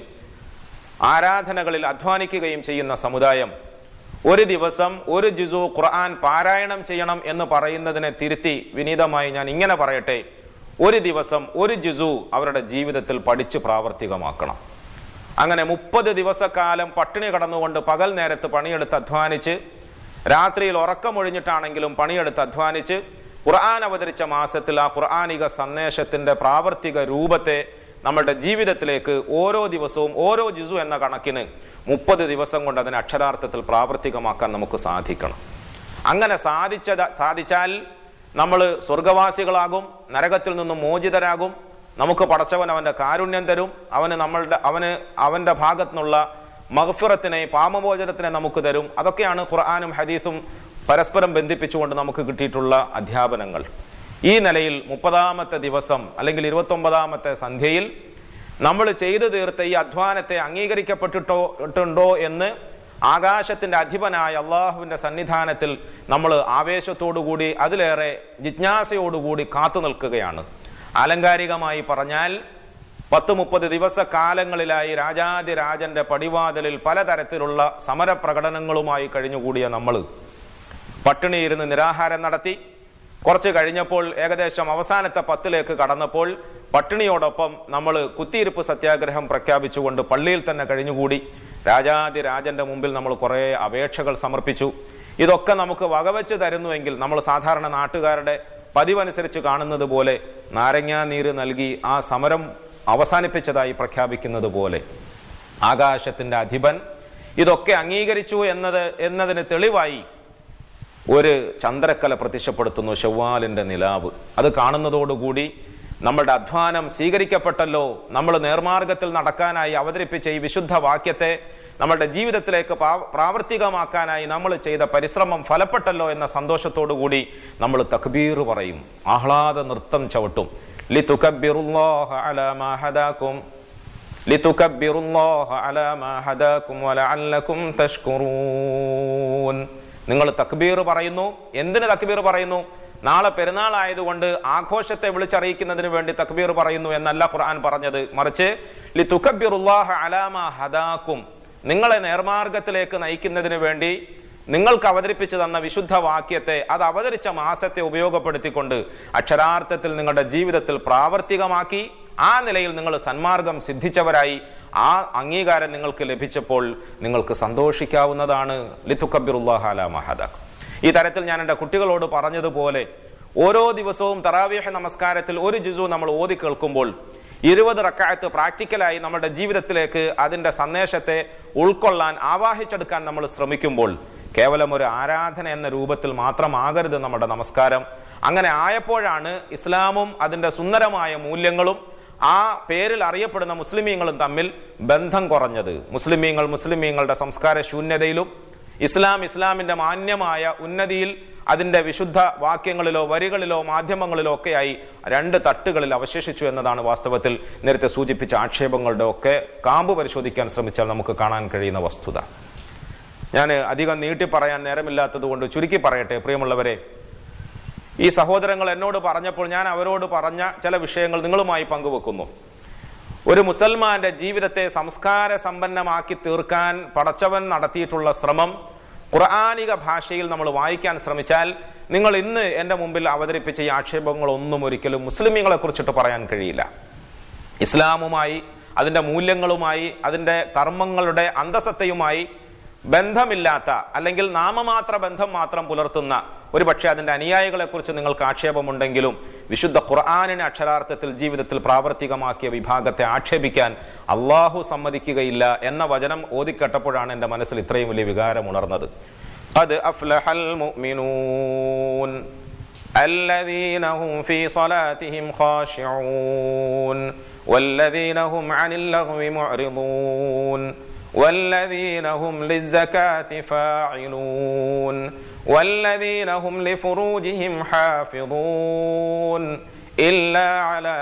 ആരാധനകളിൽ അധ്വാനിക്കുകയും ചെയ്യുന്ന സമുദായം ഒരു ദിവസം ഒരു ജുസു ഖുർആൻ പാരായണം ചെയ്യണം എന്ന് പറയുന്നതിനെ തിരുത്തി വിനീതമായി ഞാൻ ഇങ്ങനെ പറയട്ടെ, ഒരു ദിവസം ഒരു ജുസു അവരുടെ ജീവിതത്തിൽ പഠിച്ച് പ്രാവർത്തികമാക്കണം. അങ്ങനെ മുപ്പത് ദിവസക്കാലം പട്ടിണി കടന്നുകൊണ്ട് പകൽ നേരത്ത് പണിയെടുത്ത് അധ്വാനിച്ച് രാത്രിയിൽ ഉറക്കമൊഴിഞ്ഞിട്ടാണെങ്കിലും പണിയെടുത്ത് അധ്വാനിച്ച് ഖുർആൻ അവതരിച്ച മാസത്തിൽ ആ ഖുർആനിക സന്ദേശത്തിന്റെ പ്രാവർത്തിക രൂപത്തെ നമ്മുടെ ജീവിതത്തിലേക്ക് ഓരോ ദിവസവും ഓരോ ജുസു എന്ന കണക്കിന് മുപ്പത് ദിവസം കൊണ്ട് അതിനെ അക്ഷരാർത്ഥത്തിൽ പ്രാവർത്തികമാക്കാൻ നമുക്ക് സാധിക്കണം. അങ്ങനെ സാധിച്ച സാധിച്ചാൽ നമ്മൾ സ്വർഗവാസികളാകും, നരകത്തിൽ നിന്നും മോചിതരാകും. നമുക്ക് പടച്ചവൻ അവൻ്റെ കാരുണ്യം തരും. അവന് നമ്മളുടെ അവന് അവൻ്റെ ഭാഗത്തു നിന്നുള്ള മഗ്ഫിറത്തിനെ, പാപമോചനത്തിനെ നമുക്ക് തരും. അതൊക്കെയാണ് ഖുർആനും ഹദീസും പരസ്പരം ബന്ധിപ്പിച്ചുകൊണ്ട് നമുക്ക് കിട്ടിയിട്ടുള്ള അധ്യാപനങ്ങൾ. ഈ നിലയിൽ മുപ്പതാമത്തെ ദിവസം അല്ലെങ്കിൽ ഇരുപത്തൊമ്പതാമത്തെ സന്ധ്യയിൽ നമ്മൾ ചെയ്തു തീർത്ത ഈ അധ്വാനത്തെ അംഗീകരിക്കപ്പെട്ടിട്ടോ ട്ടുണ്ടോ എന്ന് ആകാശത്തിന്റെ അധിപനായ അള്ളാഹുവിന്റെ സന്നിധാനത്തിൽ നമ്മൾ ആവേശത്തോടുകൂടി അതിലേറെ ജിജ്ഞാസയോടുകൂടി കാത്തു നിൽക്കുകയാണ്. ആലങ്കാരികമായി പറഞ്ഞാൽ പത്ത് മുപ്പത് ദിവസക്കാലങ്ങളിലായി രാജാതിരാജന്റെ പടിവാതിലിൽ പലതരത്തിലുള്ള സമരപ്രകടനങ്ങളുമായി കഴിഞ്ഞുകൂടിയ നമ്മൾ പട്ടിണിയിരുന്ന് നിരാഹാരം നടത്തി. കുറച്ച് കഴിഞ്ഞപ്പോൾ ഏകദേശം അവസാനത്തെ പത്തിലേക്ക് കടന്നപ്പോൾ പട്ടിണിയോടൊപ്പം നമ്മൾ കുത്തിയിരിപ്പ് സത്യാഗ്രഹം പ്രഖ്യാപിച്ചുകൊണ്ട് പള്ളിയിൽ തന്നെ കഴിഞ്ഞുകൂടി. രാജാതിരാജന്റെ മുമ്പിൽ നമ്മൾ കുറേ അപേക്ഷകൾ സമർപ്പിച്ചു. ഇതൊക്കെ നമുക്ക് വകവെച്ച് തരുന്നുവെങ്കിൽ നമ്മൾ സാധാരണ നാട്ടുകാരുടെ പതിവനുസരിച്ച് കാണുന്നത് പോലെ നാരങ്ങാ നീര് നൽകി ആ സമരം അവസാനിപ്പിച്ചതായി പ്രഖ്യാപിക്കുന്നത് പോലെ ആകാശത്തിന്റെ അധിപൻ ഇതൊക്കെ അംഗീകരിച്ചു എന്നത് എന്നതിന് തെളിവായി ഒരു ചന്ദ്രക്കല പ്രത്യക്ഷപ്പെടുത്തുന്നു, ശവ്വാലിന്റെ നിലാവ്. അത് കാണുന്നതോടുകൂടി നമ്മളുടെ അധ്വാനം സ്വീകരിക്കപ്പെട്ടല്ലോ, നമ്മൾ നേർമാർഗത്തിൽ നടക്കാനായി അവതരിപ്പിച്ച ഈ വിശുദ്ധ വാക്യത്തെ നമ്മളുടെ ജീവിതത്തിലേക്ക് പ്രാവർത്തികമാക്കാനായി നമ്മൾ ചെയ്ത പരിശ്രമം ഫലപ്പെട്ടല്ലോ എന്ന സന്തോഷത്തോടു കൂടി നമ്മൾ തക്ബീർ പറയും, ആഹ്ലാദ നൃത്തം ചവിട്ടും. ലിതുകബ്ബിറുല്ലാഹ അലാ മാ ഹദാകും ലിതുകബ്ബിറുല്ലാഹ അലാ മാ ഹദാകും വലഅല്ലകും തഷ്കുറൂൻ. നിങ്ങൾ തക്ബീർ പറയുന്നു. എന്തിന് തക്ബീർ പറയുന്നു? നാളെ പെരുന്നാൾ ആയതുകൊണ്ട് ആഘോഷത്തെ വിളിച്ചറിയിക്കുന്നതിന് വേണ്ടി തക്ബീർ പറയുന്നു എന്നല്ല ഖുർആൻ പറഞ്ഞത്. മറിച്ച് ലിതുകബ്ബിറുല്ലാഹ അലാ മാ ഹദാകും, നിങ്ങളെ നേർമാർഗത്തിലേക്ക് നയിക്കുന്നതിന് വേണ്ടി നിങ്ങൾക്ക് അവതരിപ്പിച്ചു തന്ന വിശുദ്ധ വാക്യത്തെ, അത് അവതരിച്ച മാസത്തെ ഉപയോഗപ്പെടുത്തിക്കൊണ്ട് അക്ഷരാർത്ഥത്തിൽ നിങ്ങളുടെ ജീവിതത്തിൽ പ്രാവർത്തികമാക്കി ആ നിലയിൽ നിങ്ങൾ സന്മാർഗം സിദ്ധിച്ചവരായി ആ അംഗീകാരം നിങ്ങൾക്ക് ലഭിച്ചപ്പോൾ നിങ്ങൾക്ക് സന്തോഷിക്കാവുന്നതാണ്. ലിതുകബ്ബിറുല്ലാഹ അലാ മാ ഹദാകും. ഈ തരത്തിൽ ഞാൻ എൻ്റെ കുട്ടികളോട് പറഞ്ഞതുപോലെ ഓരോ ദിവസവും തറാവീഹ് നമസ്കാരത്തിൽ ഒരു ജുസു നമ്മൾ ഓതി കേൾക്കുമ്പോൾ ഇരുപത് റക്അത്ത് പ്രാക്ടിക്കലായി നമ്മുടെ ജീവിതത്തിലേക്ക് അതിൻ്റെ സന്ദേശത്തെ ഉൾക്കൊള്ളാൻ ആവാഹിച്ചെടുക്കാൻ നമ്മൾ ശ്രമിക്കുമ്പോൾ കേവലം ഒരു ആരാധന എന്ന രൂപത്തിൽ മാത്രമാകരുത് നമ്മുടെ നമസ്കാരം. അങ്ങനെ ആയപ്പോഴാണ് ഇസ്ലാമും അതിൻ്റെ സുന്ദരമായ മൂല്യങ്ങളും ആ പേരിൽ അറിയപ്പെടുന്ന മുസ്ലിമീങ്ങളും തമ്മിൽ ബന്ധം കുറഞ്ഞത്. മുസ്ലിമീങ്ങൾ മുസ്ലിമീങ്ങളുടെ സംസ്കാര ശൂന്യതയിലും ഇസ്ലാം ഇസ്ലാമിന്റെ മാന്യമായ ഉന്നതിയിൽ അതിന്റെ വിശുദ്ധ വാക്യങ്ങളിലോ വരികളിലോ മാധ്യമങ്ങളിലോ ഒക്കെയായി രണ്ട് തട്ടുകളിൽ അവശേഷിച്ചു എന്നതാണ് വാസ്തവത്തിൽ നേരത്തെ സൂചിപ്പിച്ച ആക്ഷേപങ്ങളുടെ ഒക്കെ കാമ്പ് പരിശോധിക്കാൻ ശ്രമിച്ചാൽ നമുക്ക് കാണാൻ കഴിയുന്ന വസ്തുത. ഞാൻ അധികം നീട്ടി പറയാൻ നേരമില്ലാത്തത് കൊണ്ട് ചുരുക്കി പറയട്ടെ. പ്രിയമുള്ളവരെ, ഈ സഹോദരങ്ങൾ എന്നോട് പറഞ്ഞപ്പോൾ ഞാൻ അവരോട് പറഞ്ഞ ചില വിഷയങ്ങൾ നിങ്ങളുമായി പങ്കുവെക്കുന്നു. ഒരു മുസൽമാന്റെ ജീവിതത്തെ സംസ്കാര സമ്പന്നമാക്കി തീർക്കാൻ പടച്ചവൻ നടത്തിയിട്ടുള്ള ശ്രമം ഖുർആനിക ഭാഷയിൽ നമ്മൾ വായിക്കാൻ ശ്രമിച്ചാൽ നിങ്ങൾ ഇന്ന് എൻ്റെ മുമ്പിൽ അവതരിപ്പിച്ച ഈ ആക്ഷേപങ്ങളൊന്നും ഒരിക്കലും മുസ്ലിമീങ്ങളെ കുറിച്ചിട്ട് പറയാൻ കഴിയില്ല. ഇസ്ലാമുമായി അതിൻ്റെ മൂല്യങ്ങളുമായി അതിൻ്റെ കർമ്മങ്ങളുടെ അന്തസത്തയുമായി ബന്ധമില്ലാത്ത അല്ലെങ്കിൽ നാമമാത്ര ബന്ധം മാത്രം പുലർത്തുന്ന ഒരു പക്ഷേ അതിൻ്റെ അനുയായികളെ കുറിച്ച് നിങ്ങൾക്ക് ആക്ഷേപമുണ്ടെങ്കിലും വിശുദ്ധ ഖുർആനിനെ അക്ഷരാർത്ഥത്തിൽ ജീവിതത്തിൽ പ്രാവർത്തികമാക്കിയ വിഭാഗത്തെ ആക്ഷേപിക്കാൻ അള്ളാഹു സമ്മതിക്കുകയില്ല എന്ന വചനം ഓതിക്കെട്ടപ്പോഴാണ് എൻ്റെ മനസ്സിൽ ഇത്രയും വലിയ വികാരം ഉണർന്നത്. ഖദ് അഫ്ലഹൽ മുഅ്മിനൂൻ الذين هم في صلاتهم خاشعون والذين هم عن اللغو معرضون والذين هم للزكاة فاعلون والذين هم لفروجهم حافظون إلا على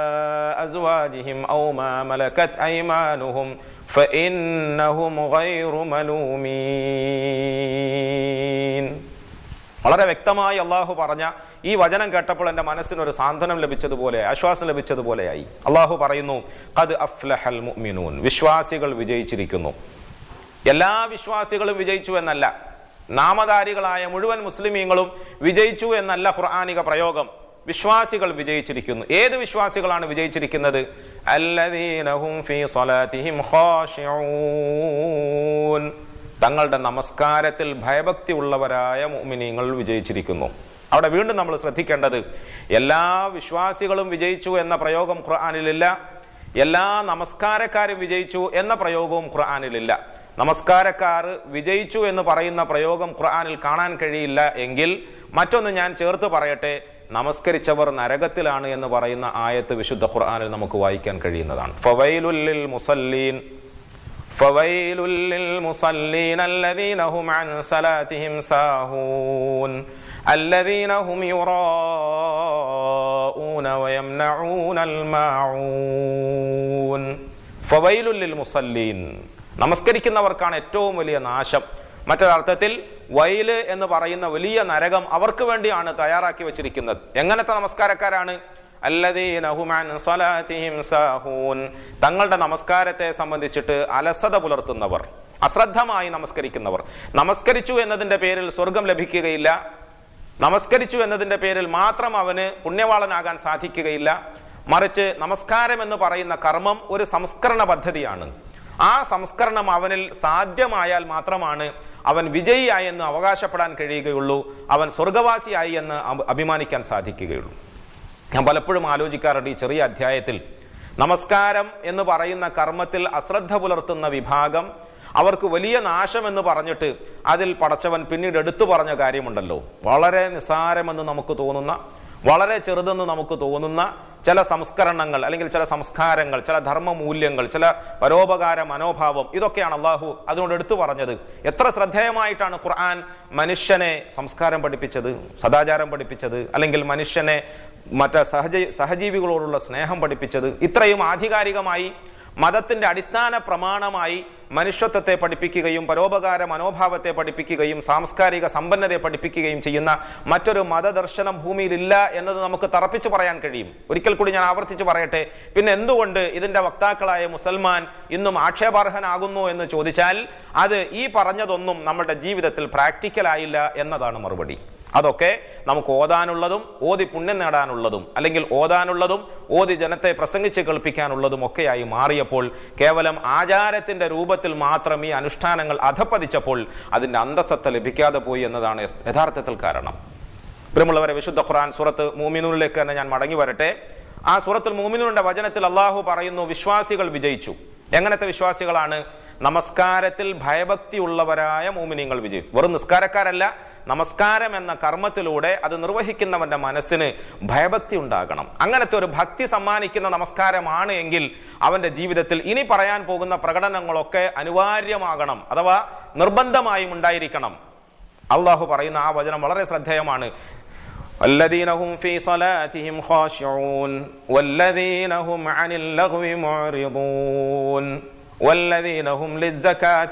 أزواجهم أو ما ملكت أيمانهم فإنهم غير ملومين. വളരെ വ്യക്തമായി അള്ളാഹു പറഞ്ഞ ഈ വചനം കേട്ടപ്പോൾ എൻ്റെ മനസ്സിനൊരു സാന്ത്വനം ലഭിച്ചതുപോലെ ആശ്വാസം ലഭിച്ചതുപോലെയായി. അള്ളാഹു പറയുന്നു, ഖദ് അഫ്ലഹൽ മുഅ്മിനൂൻ, വിശ്വാസികൾ വിജയിച്ചിരിക്കുന്നു. എല്ലാ വിശ്വാസികളും വിജയിച്ചു എന്നല്ല, നാമധാരികളായ മുഴുവൻ മുസ്ലിമീങ്ങളും വിജയിച്ചു എന്നല്ല ഖുർആനിക പ്രയോഗം. വിശ്വാസികൾ വിജയിച്ചിരിക്കുന്നു. ഏത് വിശ്വാസികളാണ് വിജയിച്ചിരിക്കുന്നത്? അല്ലദീന ഹും ഫീ സ്വലാത്തിഹിം ഖാശിഊൻ, തങ്ങളുടെ നമസ്കാരത്തിൽ ഭയഭക്തി ഉള്ളവരായ മുഅ്മിനീങ്ങൾ വിജയിച്ചിരിക്കുന്നു. അവിടെ വീണ്ടും നമ്മൾ ശ്രദ്ധിക്കേണ്ടത് എല്ലാ വിശ്വാസികളും വിജയിച്ചു എന്ന പ്രയോഗം ഖുർആനിലില്ല, എല്ലാ നമസ്കാരക്കാരും വിജയിച്ചു എന്ന പ്രയോഗവും ഖുർആനിലില്ല. നമസ്കാരക്കാർ വിജയിച്ചു എന്ന് പറയുന്ന പ്രയോഗം ഖുർആനിൽ കാണാൻ കഴിയില്ല എങ്കിൽ മറ്റൊന്ന് ഞാൻ ചേർത്ത് പറയട്ടെ, നമസ്കരിച്ചവർ നരകത്തിലാണ് എന്ന് പറയുന്ന ആയത്ത് വിശുദ്ധ ഖുർആനിൽ നമുക്ക് വായിക്കാൻ കഴിയുന്നതാണ്. ഫവൈലുൽ ലിൽ മുസല്ലീൻ ഫവൈലുൽ ലിൽ മുസല്ലീൻ അല്ലദീന ഹും അൻ സലാത്തിഹിം സാഹൂൻ അല്ലദീന ഹും യുറാഊന വയംനഊനൽ മാഊൻ. ഫവൈലുൽ ലിൽ മുസല്ലീൻ, നമസ്കരിക്കുന്നവർക്കാണ് ഏറ്റവും വലിയ നാശം. മറ്റൊരർത്ഥത്തിൽ വൈല് എന്ന് പറയുന്ന വലിയ നരകം അവർക്ക് വേണ്ടിയാണ് തയ്യാറാക്കി വെച്ചിരിക്കുന്നത്. എങ്ങനത്തെ നമസ്കാരക്കാരാണ്? അല്ലദീന ഹും അൻ സ്വലാത്തിഹിം സാഹൂൻ, തങ്ങളുടെ നമസ്കാരത്തെ സംബന്ധിച്ചിട്ട് അലസത പുലർത്തുന്നവർ, അശ്രദ്ധമായി നമസ്കരിക്കുന്നവർ. നമസ്കരിച്ചു എന്നതിൻ്റെ പേരിൽ സ്വർഗം ലഭിക്കുകയില്ല, നമസ്കരിച്ചു എന്നതിൻ്റെ പേരിൽ മാത്രം അവന് പുണ്യവാളനാകാൻ സാധിക്കുകയില്ല. മറിച്ച് നമസ്കാരം എന്ന് പറയുന്ന കർമ്മം ഒരു സംസ്കരണ പദ്ധതിയാണ്. ആ സംസ്കരണം അവനിൽ സാധ്യമായാൽ മാത്രമാണ് അവൻ വിജയിയായി എന്ന് അവകാശപ്പെടാൻ കഴിയുകയുള്ളൂ, അവൻ സ്വർഗവാസിയായി എന്ന് അഭിമാനിക്കാൻ സാധിക്കുകയുള്ളൂ. ഞാൻ പലപ്പോഴും ആലോചിക്കാറുണ്ട്, ഈ ചെറിയ അധ്യായത്തിൽ നമസ്കാരം എന്ന് പറയുന്ന കർമ്മത്തിൽ അശ്രദ്ധ പുലർത്തുന്ന വിഭാഗം അവർക്ക് വലിയ നാശം എന്ന് പറഞ്ഞിട്ട് അതിൽ പടച്ചവൻ പിന്നീട് എടുത്തു പറഞ്ഞ കാര്യമുണ്ടല്ലോ. വളരെ നിസ്സാരമെന്ന് നമുക്ക് തോന്നുന്ന, വളരെ ചെറുതെന്ന് നമുക്ക് തോന്നുന്ന ചില സംസ്കരണങ്ങൾ അല്ലെങ്കിൽ ചില സംസ്കാരങ്ങൾ, ചില ധർമ്മമൂല്യങ്ങൾ, ചില പരോപകാര മനോഭാവം, ഇതൊക്കെയാണ് അള്ളാഹു അതിനോട് എടുത്തു പറഞ്ഞത്. എത്ര ശ്രദ്ധേയമായിട്ടാണ് ഖുർആൻ മനുഷ്യനെ സംസ്കാരം പഠിപ്പിച്ചത്, സദാചാരം പഠിപ്പിച്ചത്, അല്ലെങ്കിൽ മനുഷ്യനെ മറ്റ് സഹജ സഹജീവികളോടുള്ള സ്നേഹം പഠിപ്പിച്ചത്. ഇത്രയും ആധികാരികമായി മതത്തിന്റെ അടിസ്ഥാന പ്രമാണമായി മനുഷ്യത്വത്തെ പഠിപ്പിക്കുകയും പരോപകാര മനോഭാവത്തെ പഠിപ്പിക്കുകയും സാംസ്കാരിക സമ്പന്നതയെ പഠിപ്പിക്കുകയും ചെയ്യുന്ന മറ്റൊരു മതദർശനം ഭൂമിയിലില്ല എന്നത് നമുക്ക് തറപ്പിച്ച് പറയാൻ കഴിയും. ഒരിക്കൽ കൂടി ഞാൻ ആവർത്തിച്ച് പറയട്ടെ, പിന്നെ എന്തുകൊണ്ട് ഇതിന്റെ വക്താക്കളായ മുസൽമാൻ ഇന്നും ആക്ഷേപാർഹനാകുന്നു എന്ന് ചോദിച്ചാൽ അത് ഈ പറഞ്ഞതൊന്നും നമ്മുടെ ജീവിതത്തിൽ പ്രാക്ടിക്കൽ ആയില്ല എന്നതാണ് മറുപടി. അതൊക്കെ നമുക്ക് ഓതാനുള്ളതും ഓതി പുണ്യം നേടാനുള്ളതും അല്ലെങ്കിൽ ഓതാനുള്ളതും ഓതി ജനത്തെ പ്രസംഗിച്ച് കേൾപ്പിക്കാനുള്ളതും ഒക്കെയായി മാറിയപ്പോൾ കേവലം ആചാരത്തിന്റെ രൂപത്തിൽ മാത്രം ഈ അനുഷ്ഠാനങ്ങൾ അധപ്പതിച്ചപ്പോൾ അതിന്റെ അന്തസത്ത ലഭിക്കാതെ പോയി എന്നതാണ് യഥാർത്ഥത്തിൽ കാരണം. പ്രിയമുള്ളവരെ, വിശുദ്ധ ഖുർആൻ സൂറത്ത് മൂമിനൂനിലേക്ക് തന്നെ ഞാൻ മടങ്ങി വരട്ടെ. ആ സൂറത്തുൽ മൂമിനൂനിന്റെ വചനത്തിൽ അള്ളാഹു പറയുന്നു, വിശ്വാസികൾ വിജയിച്ചു. എങ്ങനത്തെ വിശ്വാസികളാണ്? നമസ്കാരത്തിൽ ഭയഭക്തി ഉള്ളവരായ മൂമിനീങ്ങൾ വിജയിച്ചു. വെറും നിസ്കാരക്കാരല്ല, നമസ്കാരം എന്ന കർമ്മത്തിലൂടെ അത് നിർവഹിക്കുന്നവന്റെ മനസ്സിന് ഭയഭക്തി ഉണ്ടാകണം. അങ്ങനത്തെ ഒരു ഭക്തി സമ്മാനിക്കുന്ന നമസ്കാരമാണ് എങ്കിൽ അവന്റെ ജീവിതത്തിൽ ഇനി പറയാൻ പോകുന്ന പ്രകടനങ്ങളൊക്കെ അനിവാര്യമാകണം, അഥവാ നിർബന്ധമായും ഉണ്ടായിരിക്കണം. അള്ളാഹു പറയുന്ന ആ വചനം വളരെ ശ്രദ്ധേയമാണ്. والذين هم في صلاتهم خاشعون والذين هم عن اللغو معرضون والذين هم للزكاة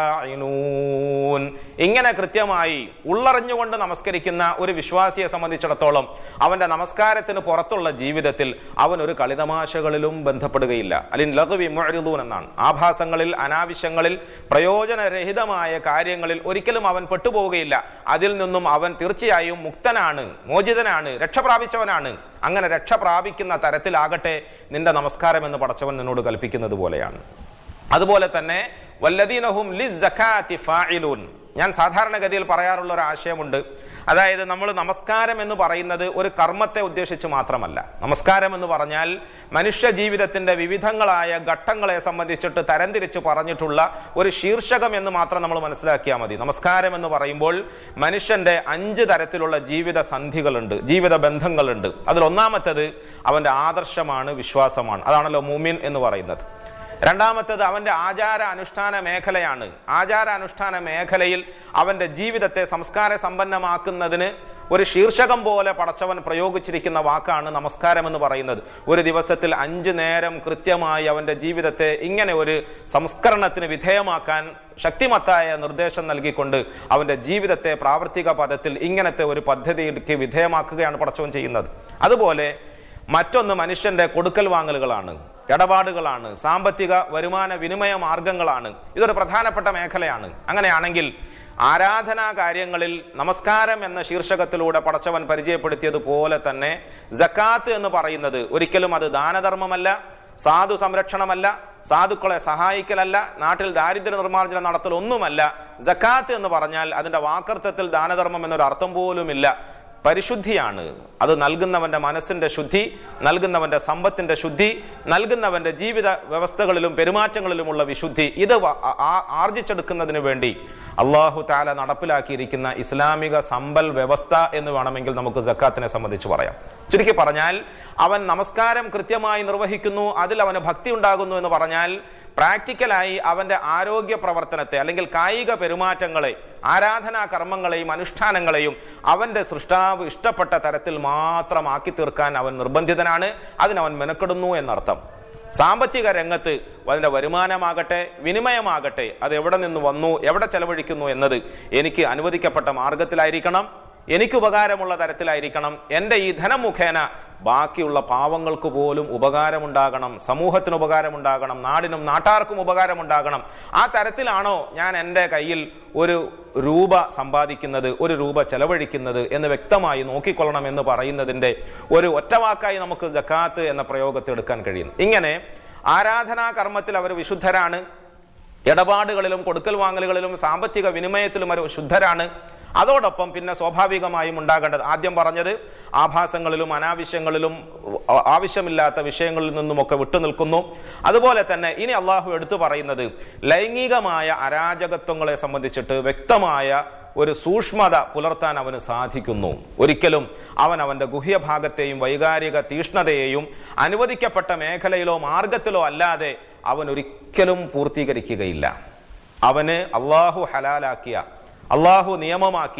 فاعلون. ഇങ്ങനെ കൃത്യമായി ഉള്ളറിഞ്ഞുകൊണ്ട് നമസ്കരിക്കുന്ന ഒരു വിശ്വാസിയെ സംബന്ധിച്ചിടത്തോളം അവന്റെ നമസ്കാരത്തിന് പുറത്തുള്ള ജീവിതത്തിൽ അവൻ ഒരു കളിതമാശകളിലും ബന്ധപ്പെടുകയില്ല. അലിൻ ലഗ്വി മുഅ്രിദൂൻ എന്നാണ്. ആഭാസങ്ങളിൽ, അനാവശ്യങ്ങളിൽ, പ്രയോജനരഹിതമായ കാര്യങ്ങളിൽ ഒരിക്കലും അവൻ പെട്ടുപോവുകയില്ല. അതിൽ നിന്നും അവൻ തീർച്ചയായും മുക്തനാണ്, മോചിതനാണ്, രക്ഷപ്രാപിച്ചവനാണ്. അങ്ങനെ രക്ഷ പ്രാപിക്കുന്ന തരത്തിലാകട്ടെ നിന്റെ നമസ്കാരം എന്ന് പടച്ചവൻ നിന്നോട് കൽപ്പിക്കുന്നത് പോലെയാണ്. അതുപോലെ തന്നെ വല്ലദീനഹും ലിസ്സകാത്തി ഫാഇലൂൻ. ഞാൻ സാധാരണഗതിയിൽ പറയാറുള്ള ഒരു ആശയമുണ്ട്. അതായത് നമ്മൾ നമസ്കാരം എന്ന് പറയുന്നത് ഒരു കർമ്മത്തെ ഉദ്ദേശിച്ച് മാത്രമല്ല. നമസ്കാരം എന്ന് പറഞ്ഞാൽ മനുഷ്യ ജീവിതത്തിന്റെ വിവിധങ്ങളായ ഘട്ടങ്ങളെ സംബന്ധിച്ചിട്ട് തരംതിരിച്ച് പറഞ്ഞിട്ടുള്ള ഒരു ശീർഷകം എന്ന് മാത്രം നമ്മൾ മനസ്സിലാക്കിയാൽ മതി. നമസ്കാരം എന്ന് പറയുമ്പോൾ മനുഷ്യന്റെ അഞ്ച് തരത്തിലുള്ള ജീവിത സന്ധികളുണ്ട്, ജീവിത ബന്ധങ്ങളുണ്ട്. അതിൽ ഒന്നാമത്തേത് അവന്റെ ആദർശമാണ്, വിശ്വാസമാണ്. അതാണല്ലോ മുഅ്മിൻ എന്ന് പറയുന്നത്. രണ്ടാമത്തേത് അവന്റെ ആചാര അനുഷ്ഠാന മേഖലയാണ്. ആചാര അനുഷ്ഠാന മേഖലയിൽ അവന്റെ ജീവിതത്തെ സംസ്കാര സമ്പന്നമാക്കുന്നതിന് ഒരു ശീർഷകം പോലെ പടച്ചവൻ പ്രയോഗിച്ചിരിക്കുന്ന വാക്കാണ് നമസ്കാരം എന്ന് പറയുന്നത്. ഒരു ദിവസത്തിൽ അഞ്ചു നേരം കൃത്യമായി അവന്റെ ജീവിതത്തെ ഇങ്ങനെ ഒരു സംസ്കരണത്തിന് വിധേയമാക്കാൻ ശക്തിമത്തായ നിർദ്ദേശം നൽകിക്കൊണ്ട് അവന്റെ ജീവിതത്തെ പ്രാവർത്തിക പദത്തിൽ ഇങ്ങനത്തെ ഒരു പദ്ധതിക്ക് വിധേയമാക്കുകയാണ് പടച്ചവൻ ചെയ്യുന്നത്. അതുപോലെ മറ്റൊന്ന് മനുഷ്യന്റെ കൊടുക്കൽ വാങ്ങലുകളാണ്, ഇടപാടുകളാണ്, സാമ്പത്തിക വരുമാന വിനിമയ മാർഗങ്ങളാണ്. ഇതൊരു പ്രധാനപ്പെട്ട മേഖലയാണ്. അങ്ങനെയാണെങ്കിൽ ആരാധനാ കാര്യങ്ങളിൽ നമസ്കാരം എന്ന ശീർഷകത്തിലൂടെ പടച്ചവൻ പരിചയപ്പെടുത്തിയതുപോലെ തന്നെ സക്കാത്ത് എന്ന് പറയുന്നത് ഒരിക്കലും അത് ദാനധർമ്മമല്ല, സാധു സംരക്ഷണമല്ല, സാധുക്കളെ സഹായിക്കലല്ല, നാട്ടിൽ ദാരിദ്ര്യ നിർമ്മാർജ്ജനം നടത്തൽ ഒന്നുമല്ല. സക്കാത്ത് എന്ന് പറഞ്ഞാൽ അതിന്റെ വാക്കർത്ഥത്തിൽ ദാനധർമ്മം എന്നൊരു അർത്ഥം പോലുമില്ല. പരിശുദ്ധിയാണ്. അത് നൽകുന്നവന്റെ മനസ്സിന്റെ ശുദ്ധി, നൽകുന്നവന്റെ സമ്പത്തിന്റെ ശുദ്ധി, നൽകുന്നവന്റെ ജീവിത വ്യവസ്ഥകളിലും പെരുമാറ്റങ്ങളിലുമുള്ള വിശുദ്ധി. ഇത് ആർജിച്ചെടുക്കുന്നതിന് വേണ്ടി അള്ളാഹു തആല നടപ്പിലാക്കിയിരിക്കുന്ന ഇസ്ലാമിക സമ്പൽ വ്യവസ്ഥ എന്ന് വേണമെങ്കിൽ നമുക്ക് സക്കാത്തിനെ സംബന്ധിച്ച് പറയാം. ചുരുക്കി പറഞ്ഞാൽ അവൻ നമസ്കാരം കൃത്യമായി നിർവഹിക്കുന്നു, അതിൽ അവന് ഭക്തി ഉണ്ടാകുന്നു എന്ന് പറഞ്ഞാൽ പ്രാക്ടിക്കലായി അവന്റെ ആരോഗ്യ പ്രവർത്തനത്തെ അല്ലെങ്കിൽ കായിക പെരുമാറ്റങ്ങളെ, ആരാധനാ കർമ്മങ്ങളെയും അനുഷ്ഠാനങ്ങളെയും അവന്റെ സൃഷ്ടാവ് ഇഷ്ടപ്പെട്ട തരത്തിൽ മാത്രമാക്കി തീർക്കാൻ അവൻ നിർബന്ധിതനാണ്. അതിനവൻ മെനക്കെടുന്നു എന്നർത്ഥം. സാമ്പത്തിക രംഗത്ത് അതിന്റെ വരുമാനമാകട്ടെ വിനിമയമാകട്ടെ അത് എവിടെ നിന്ന് വന്നു, എവിടെ ചെലവഴിക്കുന്നു എന്നത് എനിക്ക് അനുവദിക്കപ്പെട്ട മാർഗത്തിലായിരിക്കണം, എനിക്ക് ഉപകാരമുള്ള തരത്തിലായിരിക്കണം. എൻ്റെ ഈ ധനം മുഖേന ബാക്കിയുള്ള പാവങ്ങൾക്ക് പോലും ഉപകാരമുണ്ടാകണം, സമൂഹത്തിന് ഉപകാരമുണ്ടാകണം, നാടിനും നാട്ടാർക്കും ഉപകാരമുണ്ടാകണം. ആ തരത്തിലാണോ ഞാൻ എൻ്റെ കയ്യിൽ ഒരു രൂപ സമ്പാദിക്കുന്നത്, ഒരു രൂപ ചെലവഴിക്കുന്നത് എന്ന് വ്യക്തമായി നോക്കിക്കൊള്ളണം എന്ന് പറയുന്നതിൻ്റെ ഒരു ഒറ്റവാക്കായി നമുക്ക് സക്കാത്ത് എന്ന പ്രയോഗത്തെ എടുക്കാൻ കഴിയുന്നു. ഇങ്ങനെ ആരാധനാ കർമ്മത്തിൽ അവർ വിശുദ്ധരാണ്, ഇടപാടുകളിലും കൊടുക്കൽ വാങ്ങലുകളിലും സാമ്പത്തിക വിനിമയത്തിലും അവർ ശുദ്ധരാണ്. അതോടൊപ്പം പിന്നെ സ്വാഭാവികമായും ഉണ്ടാകേണ്ടത് ആദ്യം പറഞ്ഞത് ആഭാസങ്ങളിലും അനാവശ്യങ്ങളിലും ആവശ്യമില്ലാത്ത വിഷയങ്ങളിൽ നിന്നുമൊക്കെ വിട്ടുനിൽക്കുന്നു. അതുപോലെ തന്നെ ഇനി അള്ളാഹു എടുത്തു പറയുന്നത് ലൈംഗികമായ അരാജകത്വങ്ങളെ സംബന്ധിച്ചിട്ട് വ്യക്തമായ ഒരു സൂക്ഷ്മത പുലർത്താൻ അവന് സാധിക്കുന്നു. ഒരിക്കലും അവൻ അവന്റെ ഗുഹ്യഭാഗത്തെയും വൈകാരിക തീഷ്ണതയെയും അനുവദിക്കപ്പെട്ട മേഖലയിലോ മാർഗത്തിലോ അല്ലാതെ അവൻ ഒരിക്കലും പൂർത്തീകരിക്കുകയില്ല. അവന് അള്ളാഹു ഹലാലാക്കിയ, അള്ളാഹു നിയമമാക്കിയ,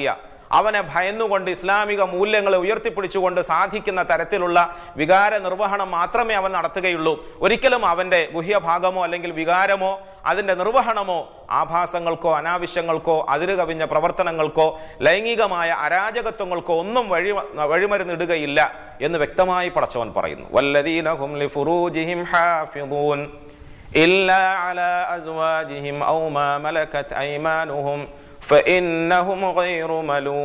അവനെ ഭയന്നുകൊണ്ട് ഇസ്ലാമിക മൂല്യങ്ങളെ ഉയർത്തിപ്പിടിച്ചുകൊണ്ട് സാധിക്കുന്ന തരത്തിലുള്ള വികാര നിർവഹണം മാത്രമേ അവൻ നടത്തുകയുള്ളൂ. ഒരിക്കലും അവൻ്റെ ഗുഹ്യഭാഗമോ അല്ലെങ്കിൽ വികാരമോ അതിൻ്റെ നിർവഹണമോ ആഭാസങ്ങൾക്കോ അനാവശ്യങ്ങൾക്കോ അതിര് കവിഞ്ഞ പ്രവർത്തനങ്ങൾക്കോ ലൈംഗികമായ അരാജകത്വങ്ങൾക്കോ ഒന്നും വഴി വഴിമരുന്നിടുകയില്ല എന്ന് വ്യക്തമായി പടച്ചവൻ പറയുന്നു. വല്ലദീന ഹും ലിഫുറൂജിഹിം ഹാഫിദൂൻ ഇല്ലാ അലാ അസ്വാജിഹിം ഔ മാ മലകത് അയ്മാനുഹും ഫഇന്നഹും ഗൈറു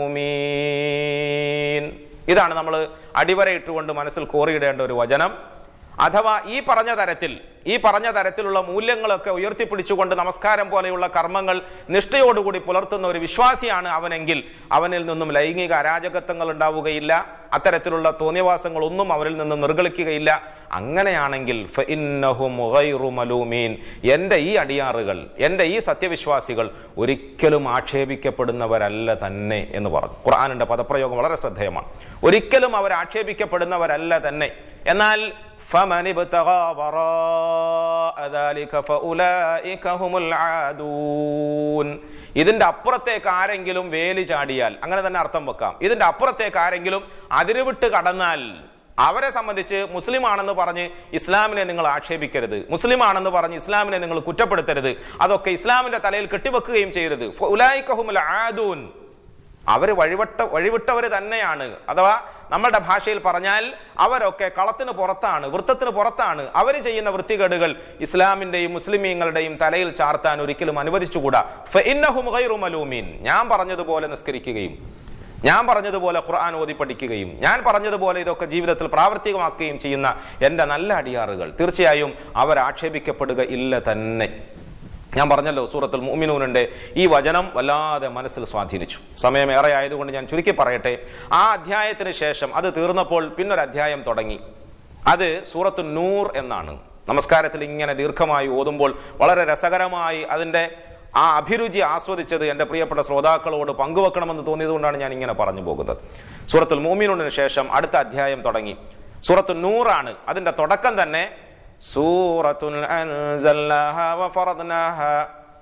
മലൂമീൻ. ഇതാണ് നമ്മൾ അടിവരയിട്ടുകൊണ്ട് മനസ്സിൽ കോറിയിടേണ്ട ഒരു വചനം. അഥവാ ഈ പറഞ്ഞ തരത്തിൽ ഈ പറഞ്ഞ തരത്തിലുള്ള മൂല്യങ്ങളൊക്കെ ഉയർത്തിപ്പിടിച്ചുകൊണ്ട് നമസ്കാരം പോലെയുള്ള കർമ്മങ്ങൾ നിഷ്ഠയോടുകൂടി പുലർത്തുന്ന ഒരു വിശ്വാസിയാണ് അവനെങ്കിൽ അവനിൽ നിന്നും ലൈംഗിക അരാജകത്വങ്ങൾ ഉണ്ടാവുകയില്ല, അത്തരത്തിലുള്ള തോന്നിവാസങ്ങളൊന്നും അവരിൽ നിന്നും നിർഗളിക്കുകയില്ല. അങ്ങനെയാണെങ്കിൽ ഫഇന്നഹും ഗൈറു മലൂമീൻ, എൻ്റെ ഈ അടിയാറുകൾ, എൻ്റെ ഈ സത്യവിശ്വാസികൾ ഒരിക്കലും ആക്ഷേപിക്കപ്പെടുന്നവരല്ല തന്നെ എന്ന് പറഞ്ഞു. ഖുർആനിന്റെ പദപ്രയോഗം വളരെ ശ്രദ്ധേയമാണ്. ഒരിക്കലും അവർ ആക്ഷേപിക്കപ്പെടുന്നവരല്ല തന്നെ. എന്നാൽ فمن ابتغى وراء ذلك فأولئك هم العادون. ഇതിന്റെ അപ്പുറത്തേക്ക് ആരെങ്കിലും വേലി ചാടിയാൽ, അങ്ങനെ തന്നെ അർത്ഥം വെക്കാം, ഇതിന്റെ അപ്പുറത്തേക്ക് ആരെങ്കിലും അതിരുവിട്ട് കടന്നാൽ അവരെ സംബന്ധിച്ച് മുസ്ലിം ആണെന്ന് പറഞ്ഞ് ഇസ്ലാമിനെ നിങ്ങൾ ആക്ഷേപിക്കരുത്, മുസ്ലിം ആണെന്ന് പറഞ്ഞ് ഇസ്ലാമിനെ നിങ്ങൾ കുറ്റപ്പെടുത്തരുത്, അതൊക്കെ ഇസ്ലാമിന്റെ തലയിൽ കെട്ടിവെക്കുകയും ചെയ്യരുത്. ഫഉലൈക ഹുമുൽ ആദൂൻ, അവര് വഴിവിട്ട വഴിവിട്ടവര് തന്നെയാണ്. അഥവാ നമ്മളുടെ ഭാഷയിൽ പറഞ്ഞാൽ അവരൊക്കെ കളത്തിന് പുറത്താണ്, വൃത്തത്തിന് പുറത്താണ്. അവർ ചെയ്യുന്ന വൃത്തികേടുകൾ ഇസ്ലാമിന്റെയും മുസ്ലിമീങ്ങളുടെയും തലയിൽ ചാർത്താൻ ഒരിക്കലും അനുവദിച്ചുകൂടാ. ഫഇന്നഹും ഗൈറു മലൂമീൻ, ഞാൻ പറഞ്ഞതുപോലെ നിസ്കരിക്കുകയും ഞാൻ പറഞ്ഞതുപോലെ ഖുർആൻ ഓതി പഠിക്കുകയും ഞാൻ പറഞ്ഞതുപോലെ ഇതൊക്കെ ജീവിതത്തിൽ പ്രാവർത്തികമാക്കുകയും ചെയ്യുന്ന എൻ്റെ നല്ല അടിയാറുകൾ തീർച്ചയായും അവർ ആക്ഷേപിക്കപ്പെടുക ഇല്ല തന്നെ. ഞാൻ പറഞ്ഞല്ലോ, സൂറത്തുൽ മുഅ്മിനൂനിന്റെ ഈ വചനം വല്ലാതെ മനസ്സിൽ സ്വാധീനിച്ചു. സമയം ഏറെ ആയതുകൊണ്ട് ഞാൻ ചുരുക്കി പറയട്ടെ. ആ അധ്യായത്തിന് ശേഷം അത് തീർന്നപ്പോൾ പിന്നൊരു അധ്യായം തുടങ്ങി. അത് സൂറത്തുൻ നൂർ എന്നാണ്. നമസ്കാരത്തിൽ ഇങ്ങനെ ദീർഘമായി ഓതുമ്പോൾ വളരെ രസകരമായി അതിൻ്റെ ആ അഭിരുചി ആസ്വദിച്ചത് എൻ്റെ പ്രിയപ്പെട്ട ശ്രോതാക്കളോട് പങ്കുവെക്കണമെന്ന് തോന്നിയതുകൊണ്ടാണ് ഞാൻ ഇങ്ങനെ പറഞ്ഞു പോകുന്നത്. സൂറത്തുൽ മുഅ്മിനൂനിന് ശേഷം അടുത്ത അധ്യായം തുടങ്ങി. സൂറത്തുൻ നൂറാണ്. അതിൻ്റെ തുടക്കം തന്നെ സൂറത്തുൻ അൻസൽനാഹാ വഫറദ്നാഹാ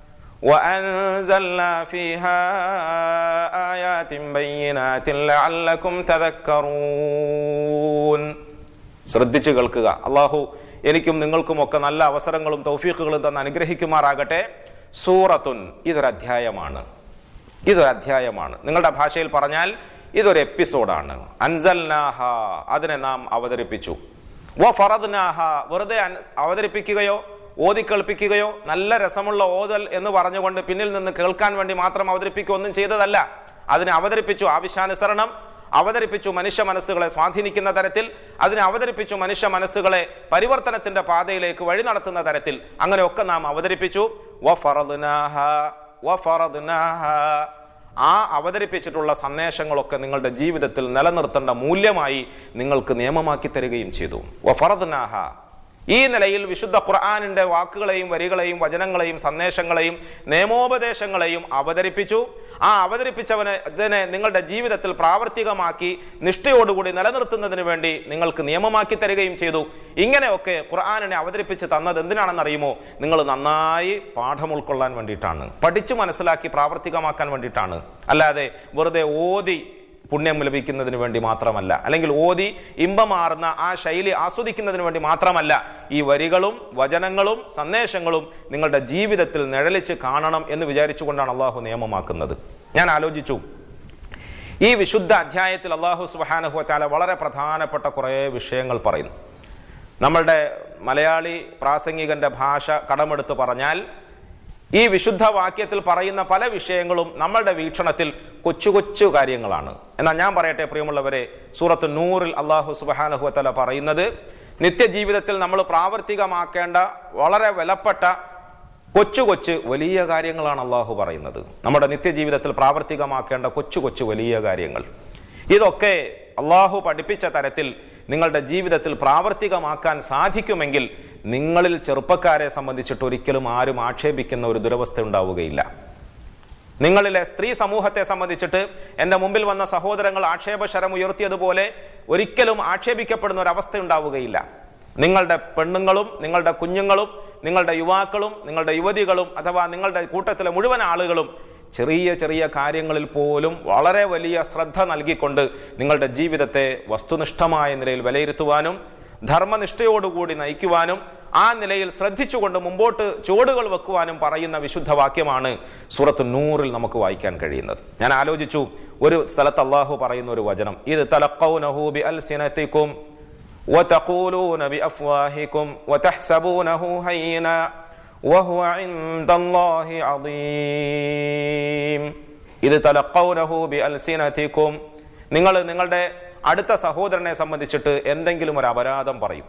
വഅൻസൽനാ ഫീഹാ ആയാതിൻ ബയ്യിനാതിൻ ലഅല്ലകും തദക്കറൂൻ. ശ്രദ്ധിച്ചു കേൾക്കുക. അല്ലാഹു എനിക്കും നിങ്ങൾക്കും ഒക്കെ നല്ല അവസരങ്ങളും തൗഫീഖുകളും തന്ന് അനുഗ്രഹിക്കുമാറാകട്ടെ. സൂറത്തുൻ, ഇതൊരു അധ്യായമാണ്. ഇതൊരു അധ്യായമാണ് നിങ്ങളുടെ ഭാഷയിൽ പറഞ്ഞാൽ ഇതൊരു എപ്പിസോഡാണ്. അൻസൽനാഹ, അതിനെ നാം അവതരിപ്പിച്ചു. വഫറദ്നാഹ, വെറുതെ അവതരിപ്പിക്കുകയോ ഓതി കേൾപ്പിക്കുകയോ നല്ല രസമുള്ള ഓതൽ എന്ന് പറഞ്ഞുകൊണ്ട് പിന്നിൽ നിന്ന് കേൾക്കാൻ വേണ്ടി മാത്രം അവതരിപ്പിക്കുക ഒന്നും ചെയ്തതല്ല. അതിനെ അവതരിപ്പിച്ചു ആവശ്യാനുസരണം, അവതരിപ്പിച്ചു മനുഷ്യ മനസ്സുകളെ സ്വാധീനിക്കുന്ന തരത്തിൽ, അതിനെ അവതരിപ്പിച്ചു മനുഷ്യ മനസ്സുകളെ പരിവർത്തനത്തിന്റെ പാതയിലേക്ക് വഴി നടത്തുന്ന തരത്തിൽ. അങ്ങനെയൊക്കെ നാം അവതരിപ്പിച്ചു. വഫറദ്നാഹ വഫറദ്നാഹ, ആ അവതരിപ്പിച്ചിട്ടുള്ള സന്ദേശങ്ങളൊക്കെ നിങ്ങളുടെ ജീവിതത്തിൽ നിലനിർത്തേണ്ട മൂല്യമായി നിങ്ങൾക്ക് നിയമമാക്കി തരികയും ചെയ്തു. വഫറദ്നാഹ, ഈ നിലയിൽ വിശുദ്ധ ഖുർആനിന്റെ വാക്കുകളെയും വരികളെയും വചനങ്ങളെയും സന്ദേശങ്ങളെയും നിയമോപദേശങ്ങളെയും അവതരിപ്പിച്ചു. ആ അവതരിപ്പിച്ചവനെ ഇതിനെ നിങ്ങളുടെ ജീവിതത്തിൽ പ്രാവർത്തികമാക്കി നിഷ്ഠയോടുകൂടി നിലനിർത്തുന്നതിന് വേണ്ടി നിങ്ങൾക്ക് നിയമമാക്കി തരികയും ചെയ്തു. ഇങ്ങനെയൊക്കെ ഖുർആനിനെ അവതരിപ്പിച്ച് തന്നത് എന്തിനാണെന്നറിയുമോ? നിങ്ങൾ നന്നായി പാഠം ഉൾക്കൊള്ളാൻ വേണ്ടിയിട്ടാണ്, പഠിച്ചു മനസ്സിലാക്കി പ്രാവർത്തികമാക്കാൻ വേണ്ടിയിട്ടാണ്. അല്ലാതെ വെറുതെ ഓതി പുണ്യം ലഭിക്കുന്നതിന് വേണ്ടി മാത്രമല്ല, അല്ലെങ്കിൽ ഓതി ഇമ്പമാർന്ന ആ ശൈലി ആസ്വദിക്കുന്നതിന് വേണ്ടി മാത്രമല്ല. ഈ വരികളും വചനങ്ങളും സന്ദേശങ്ങളും നിങ്ങളുടെ ജീവിതത്തിൽ നിഴലിച്ച് കാണണം എന്ന് വിചാരിച്ചുകൊണ്ടാണ് അള്ളാഹു നിയമമാക്കുന്നത്. ഞാൻ ആലോചിച്ചു, ഈ വിശുദ്ധ അധ്യായത്തിൽ അള്ളാഹു സുബ്ഹാനഹു വ തആല വളരെ പ്രധാനപ്പെട്ട കുറേ വിഷയങ്ങൾ പറയുന്നു. നമ്മളുടെ മലയാളി പ്രാസംഗികന്റെ ഭാഷ കടമെടുത്ത് പറഞ്ഞാൽ ഈ വിശുദ്ധ വാക്യത്തിൽ പറയുന്ന പല വിഷയങ്ങളും നമ്മളുടെ വീക്ഷണത്തിൽ കൊച്ചു കൊച്ചു കാര്യങ്ങളാണ്. എന്നാൽ ഞാൻ പറയട്ടെ പ്രിയമുള്ളവരെ, സൂറത്ത് നൂറിൽ അള്ളാഹു സുബ്ഹാനഹു വ തആല പറയുന്നത് നിത്യജീവിതത്തിൽ നമ്മൾ പ്രാവർത്തികമാക്കേണ്ട വളരെ വിലപ്പെട്ട കൊച്ചു കൊച്ചു വലിയ കാര്യങ്ങളാണ് അള്ളാഹു പറയുന്നത്. നമ്മുടെ നിത്യജീവിതത്തിൽ പ്രാവർത്തികമാക്കേണ്ട കൊച്ചു കൊച്ചു വലിയ കാര്യങ്ങൾ. ഇതൊക്കെ അള്ളാഹു പഠിപ്പിച്ച തരത്തിൽ നിങ്ങളുടെ ജീവിതത്തിൽ പ്രാവർത്തികമാക്കാൻ സാധിക്കുമെങ്കിൽ നിങ്ങളിൽ ചെറുപ്പക്കാരെ സംബന്ധിച്ചിട്ട് ഒരിക്കലും ആരും ആക്ഷേപിക്കുന്ന ഒരു ദുരവസ്ഥ ഉണ്ടാവുകയില്ല. നിങ്ങളിലെ സ്ത്രീ സമൂഹത്തെ സംബന്ധിച്ചിട്ട് എൻ്റെ മുമ്പിൽ വന്ന സഹോദരങ്ങൾ ആക്ഷേപശരം ഉയർത്തിയതുപോലെ ഒരിക്കലും ആക്ഷേപിക്കപ്പെടുന്ന ഒരവസ്ഥ ഉണ്ടാവുകയില്ല. നിങ്ങളുടെ പെണ്ണുങ്ങളും നിങ്ങളുടെ കുഞ്ഞുങ്ങളും നിങ്ങളുടെ യുവാക്കളും നിങ്ങളുടെ യുവതികളും അഥവാ നിങ്ങളുടെ കൂട്ടത്തിലെ മുഴുവൻ ആളുകളും ചെറിയ ചെറിയ കാര്യങ്ങളിൽ പോലും വളരെ വലിയ ശ്രദ്ധ നൽകിക്കൊണ്ട് നിങ്ങളുടെ ജീവിതത്തെ വസ്തുനിഷ്ഠമായ നിലയിൽ വിലയിരുത്തുവാനും ധർമ്മനിഷ്ഠയോടുകൂടി നയിക്കുവാനും ആ നിലയിൽ ശ്രദ്ധിച്ചുകൊണ്ട് മുമ്പോട്ട് ചുവടുകൾ വെക്കുവാനും പറയുന്ന വിശുദ്ധ വാക്യമാണ് സൂറത്ത് നൂറിൽ നമുക്ക് വായിക്കാൻ കഴിയുന്നത്. ഞാൻ ആലോചിച്ചു, ഒരു സ്ഥലത്ത് അല്ലാഹു പറയുന്ന ഒരു വചനം, ഇത് തലഖൗനഹു ബിഅൽസിനതികും വതഖൂലൂന ബിഅഫ്വാഹികും വതഹ്സബൂനഹു ഹയ്യിന വഹുവ ഇൻദല്ലാഹി അദീം. ഇത് തലഖൗനഹു ബിഅൽസിനതികും, നിങ്ങൾ നിങ്ങളുടെ അടുത്ത സഹോദരനെ സംബന്ധിച്ചിട്ട് എന്തെങ്കിലും ഒരു അപരാധം പറയും.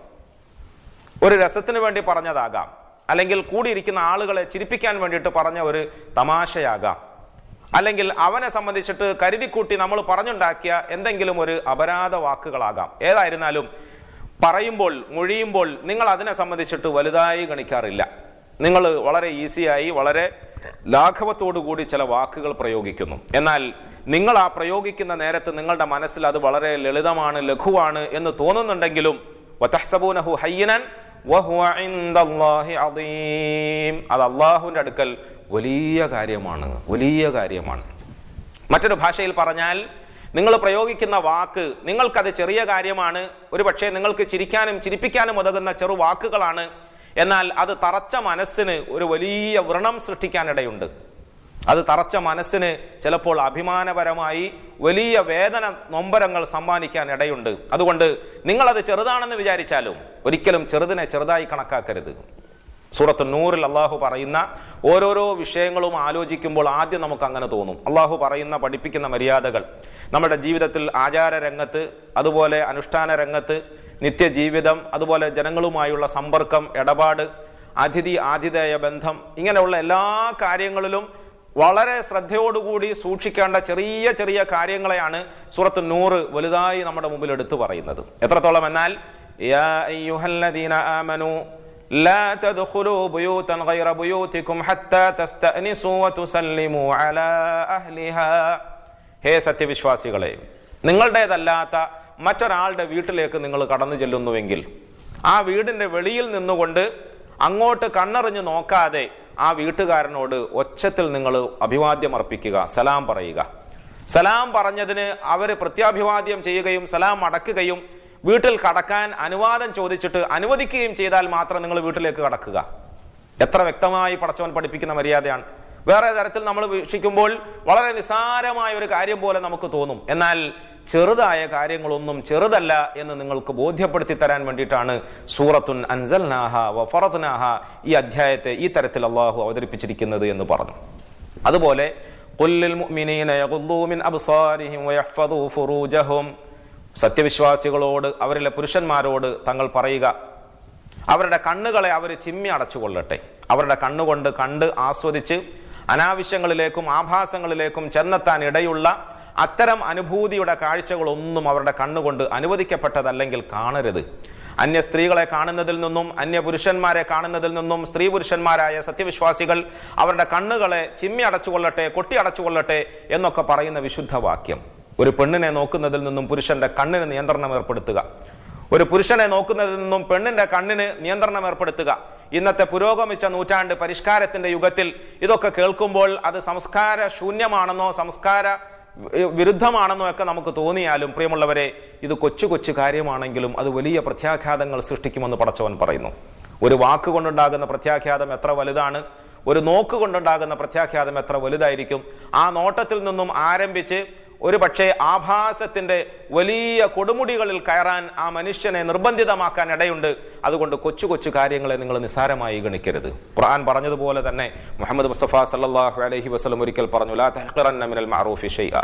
ഒരു രസത്തിന് വേണ്ടി പറഞ്ഞതാകാം, അല്ലെങ്കിൽ കൂടിയിരിക്കുന്ന ആളുകളെ ചിരിപ്പിക്കാൻ വേണ്ടിയിട്ട് പറഞ്ഞ ഒരു തമാശയാകാം, അല്ലെങ്കിൽ അവനെ സംബന്ധിച്ചിട്ട് കരുതിക്കൂട്ടി നമ്മൾ പറഞ്ഞുണ്ടാക്കിയ എന്തെങ്കിലും ഒരു അപരാധ വാക്കുകളാകാം. ഏതായിരുന്നാലും പറയുമ്പോൾ മൊഴിയുമ്പോൾ നിങ്ങൾ അതിനെ സംബന്ധിച്ചിട്ട് വലുതായി ഗണിക്കാറില്ല. നിങ്ങൾ വളരെ ഈസിയായി വളരെ ലാഘവത്തോടു കൂടി ചില വാക്കുകൾ പ്രയോഗിക്കുന്നു. എന്നാൽ നിങ്ങൾ ആ പ്രയോഗിക്കുന്ന നേരത്ത് നിങ്ങളുടെ മനസ്സിൽ അത് വളരെ ലളിതമാണ്, ലഘുവാണ് എന്ന് തോന്നുന്നുണ്ടെങ്കിലും വതഹ്സബൂനഹു ഹയ്യിനൻ വഹുവ ഇൻദല്ലാഹി അദീം, അത് അല്ലാഹുവിന്റെ അടുക്കൽ വലിയ കാര്യമാണ്, വലിയ കാര്യമാണ്. മറ്റൊരു ഭാഷയിൽ പറഞ്ഞാൽ, നിങ്ങൾ പ്രയോഗിക്കുന്ന വാക്ക് നിങ്ങൾക്കത് ചെറിയ കാര്യമാണ്, ഒരു പക്ഷേ നിങ്ങൾക്ക് ചിരിക്കാനും ചിരിപ്പിക്കാനും ഉതകുന്ന ചെറു വാക്കുകളാണ്, എന്നാൽ അത് തറച്ച മനസ്സിന് ഒരു വലിയ വ്രണം സൃഷ്ടിക്കാനിടയുണ്ട്. അത് തറച്ച മനസ്സിന് ചിലപ്പോൾ അഭിമാനപരമായി വലിയ വേദന നൊമ്പരങ്ങൾ സമ്മാനിക്കാൻ ഇടയുണ്ട്. അതുകൊണ്ട് നിങ്ങളത് ചെറുതാണെന്ന് വിചാരിച്ചാലും ഒരിക്കലും ചെറുതിനെ ചെറുതായി കണക്കാക്കരുത്. സൂറത്ത് നൂറിൽ അള്ളാഹു പറയുന്ന ഓരോരോ വിഷയങ്ങളും ആലോചിക്കുമ്പോൾ ആദ്യം നമുക്ക് അങ്ങനെ തോന്നും. അള്ളാഹു പറയുന്ന പഠിപ്പിക്കുന്ന മര്യാദകൾ നമ്മുടെ ജീവിതത്തിൽ ആചാര രംഗത്ത്, അതുപോലെ അനുഷ്ഠാന രംഗത്ത്, നിത്യജീവിതം, അതുപോലെ ജനങ്ങളുമായുള്ള സമ്പർക്കം, ഇടപാട്, അതിഥി ആതിഥേയ ബന്ധം, ഇങ്ങനെയുള്ള എല്ലാ കാര്യങ്ങളിലും വളരെ ശ്രദ്ധയോടുകൂടി സൂക്ഷിക്കേണ്ട ചെറിയ ചെറിയ കാര്യങ്ങളെയാണ് സൂറത്ത് നൂറ് വലുതായി നമ്മുടെ മുമ്പിൽ എടുത്തു പറയുന്നത്. എത്രത്തോളം എന്നാൽ, യാ അയ്യുഹല്ലദീന ആമനൂ ലാ തദ്ഖുലൂ ബുയൂതൻ ഗൈറ ബുയൂതികും ഹത്താ തസ്തഅനിസൂ വതുസല്ലിമൂ അലാ അഹ്ലിഹാ. ഹേ സത്യവിശ്വാസികളെ, നിങ്ങളുടേതല്ലാത്ത മറ്റൊരാളുടെ വീട്ടിലേക്ക് നിങ്ങൾ കടന്നു ചെല്ലുന്നുവെങ്കിൽ ആ വീടിന്റെ വെളിയിൽ നിന്നുകൊണ്ട് അങ്ങോട്ട് കണ്ണെറിഞ്ഞ് നോക്കാതെ ആ വീട്ടുകാരനോട് ഒച്ചത്തിൽ നിങ്ങൾ അഭിവാദ്യം അർപ്പിക്കുക, സലാം പറയുക. സലാം പറഞ്ഞതിന് അവർ പ്രത്യാഭിവാദ്യം ചെയ്യുകയും സലാം അടക്കുകയും വീട്ടിൽ കടക്കാൻ അനുവാദം ചോദിച്ചിട്ട് അനുവദിക്കുകയും ചെയ്താൽ മാത്രം നിങ്ങൾ വീട്ടിലേക്ക് കടക്കുക. എത്ര വ്യക്തമായി പടച്ചവൻ പഠിപ്പിക്കുന്ന മര്യാദയാണ്. വേറെ തരത്തിൽ നമ്മൾ വീക്ഷിക്കുമ്പോൾ വളരെ നിസ്സാരമായ ഒരു കാര്യം പോലെ നമുക്ക് തോന്നും. എന്നാൽ ചെറുതായ കാര്യങ്ങളൊന്നും ചെറുതല്ല എന്ന് നിങ്ങൾക്ക് ബോധ്യപ്പെടുത്തി തരാൻ വേണ്ടിയിട്ടാണ് സൂറത്തുൻ അൻസൽനാഹ വഫറദ്നാഹ ഈ അധ്യായത്തെ ഈ തരത്തിൽ അള്ളാഹു അവതരിപ്പിച്ചിരിക്കുന്നത് എന്ന് പറഞ്ഞു. അതുപോലെ ഖുല്ലിൽ മുഅ്മിനീന യഗ്ളൂ മിൻ അബ്സാരിഹിം വയഹ്ഫദൂ ഫുറൂജഹും, സത്യവിശ്വാസികളോട്, അവരിലെ പുരുഷന്മാരോട് തങ്ങൾ പറയുക, അവരുടെ കണ്ണുകളെ അവർ ചിമ്മി അടച്ചുകൊള്ളട്ടെ. അവരുടെ കണ്ണുകൊണ്ട് കണ്ട് ആസ്വദിച്ച് അനാവശ്യങ്ങളിലേക്കും ആഭാസങ്ങളിലേക്കും ചെന്നെത്താൻ ഇടയുള്ള അത്തരം അനുഭൂതിയുടെ കാഴ്ചകളൊന്നും അവരുടെ കണ്ണുകൊണ്ട് അനുവദിക്കപ്പെട്ടതല്ലെങ്കിൽ കാണരുത്. അന്യ സ്ത്രീകളെ കാണുന്നതിൽ നിന്നും അന്യ പുരുഷന്മാരെ കാണുന്നതിൽ നിന്നും സ്ത്രീ പുരുഷന്മാരായ സത്യവിശ്വാസികൾ അവരുടെ കണ്ണുകളെ ചിമ്മി അടച്ചുകൊള്ളട്ടെ, കൊട്ടി അടച്ചുകൊള്ളട്ടെ എന്നൊക്കെ പറയുന്ന വിശുദ്ധ വാക്യം. ഒരു പെണ്ണിനെ നോക്കുന്നതിൽ നിന്നും പുരുഷന്റെ കണ്ണിന് നിയന്ത്രണം ഏർപ്പെടുത്തുക, ഒരു പുരുഷനെ നോക്കുന്നതിൽ നിന്നും പെണ്ണിന്റെ കണ്ണിന് നിയന്ത്രണം ഏർപ്പെടുത്തുക. ഇന്നത്തെ പുരോഗമിച്ച നൂറ്റാണ്ട് പരിഷ്കാരത്തിന്റെ യുഗത്തിൽ ഇതൊക്കെ കേൾക്കുമ്പോൾ അത് സംസ്കാര ശൂന്യമാണെന്നോ സംസ്കാര വിരുദ്ധമാണെന്നോ ഒക്കെ നമുക്ക് തോന്നിയാലും പ്രിയമുള്ളവരെ, ഇത് കൊച്ചു കൊച്ചു കാര്യമാണെങ്കിലും അത് വലിയ പ്രത്യാഘാതങ്ങൾ സൃഷ്ടിക്കുമെന്ന് പടച്ചവൻ പറയുന്നു. ഒരു വാക്ക് കൊണ്ടുണ്ടാകുന്ന പ്രത്യാഘാതം എത്ര വലുതാണ്, ഒരു നോക്ക് കൊണ്ടുണ്ടാകുന്ന പ്രത്യാഘാതം എത്ര വലുതായിരിക്കും. ആ നോട്ടത്തിൽ നിന്നും ആരംഭിച്ച് ഒരു പക്ഷേ ആഭാസത്തിന്റെ വലിയ കൊടുമുടികളിൽ കയറാൻ ആ മനുഷ്യനെ നിർബന്ധിതമാക്കാൻ ഇടയുണ്ട്. അതുകൊണ്ട് കൊച്ചു കൊച്ചു കാര്യങ്ങളെ നിങ്ങൾ നിസ്സാരമായി ഗണിക്കരുത്. ഖുർആൻ പറഞ്ഞതുപോലെ തന്നെ മുഹമ്മദ് മുസ്തഫ സല്ലല്ലാഹു അലൈഹി വസല്ലം ഒരിക്കൽ പറഞ്ഞു, ലാ തഹ്ഖിറന്ന മിനൽ മഅറൂഫി ഷൈഅ.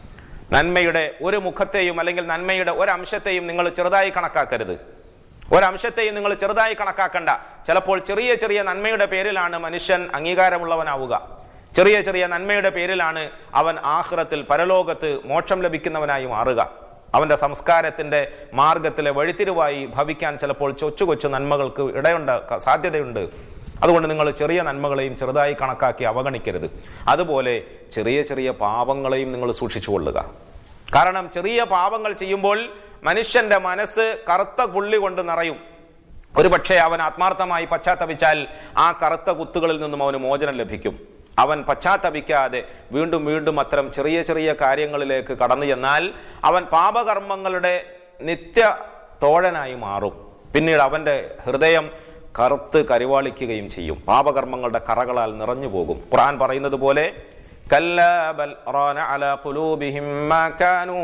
നന്മയുടെ ഒരു മുഖത്തെയും അല്ലെങ്കിൽ നന്മയുടെ ഒരംശത്തെയും നിങ്ങൾ ചെറുതായി കണക്കാക്കരുത്. ഒരംശത്തെയും നിങ്ങൾ ചെറുതായി കണക്കാക്കണ്ട. ചിലപ്പോൾ ചെറിയ ചെറിയ നന്മയുടെ പേരിലാണ് മനുഷ്യൻ അംഗീകാരമുള്ളവനാവുക. ചെറിയ ചെറിയ നന്മയുടെ പേരിലാണ് അവൻ ആഖിറത്തിൽ പരലോകത്ത് മോക്ഷം ലഭിക്കുന്നവനായി മാറുക. അവന്റെ സംസ്കാരത്തിന്റെ മാർഗത്തിലെ വഴിത്തിരിവായി ഭവിക്കാൻ ചിലപ്പോൾ കൊച്ചു കൊച്ചു നന്മകൾക്ക് ഇടയുണ്ട്, സാധ്യതയുണ്ട്. അതുകൊണ്ട് നിങ്ങൾ ചെറിയ നന്മകളെയും ചെറുതായി കണക്കാക്കി അവഗണിക്കരുത്. അതുപോലെ ചെറിയ ചെറിയ പാപങ്ങളെയും നിങ്ങൾ സൂക്ഷിച്ചുകൊള്ളുക. കാരണം ചെറിയ പാപങ്ങൾ ചെയ്യുമ്പോൾ മനുഷ്യന്റെ മനസ്സ് കറുത്ത പുള്ളി കൊണ്ട് നിറയും. ഒരു പക്ഷേ അവൻ ആത്മാർത്ഥമായി പശ്ചാത്തപിച്ചാൽ ആ കറുത്ത കുത്തുകളിൽ നിന്നും അവന് മോചനം ലഭിക്കും. അവൻ പശ്ചാത്തപിക്കാതെ വീണ്ടും വീണ്ടും അത്തരം ചെറിയ ചെറിയ കാര്യങ്ങളിലേക്ക് കടന്നു ചെന്നാൽ അവൻ പാപകർമ്മങ്ങളുടെ നിത്യ തോഴനായി മാറും. പിന്നീട് അവന്റെ ഹൃദയം കറുത്ത് കരിവാളിക്കുകയും ചെയ്യും. പാപകർമ്മങ്ങളുടെ കറകളാൽ നിറഞ്ഞു പോകും. ഖുർആൻ പറയുന്നത് പോലെ കല്ലാ ബൽ റാന അലാ ഖുലൂബിഹിം മാ കാനൂ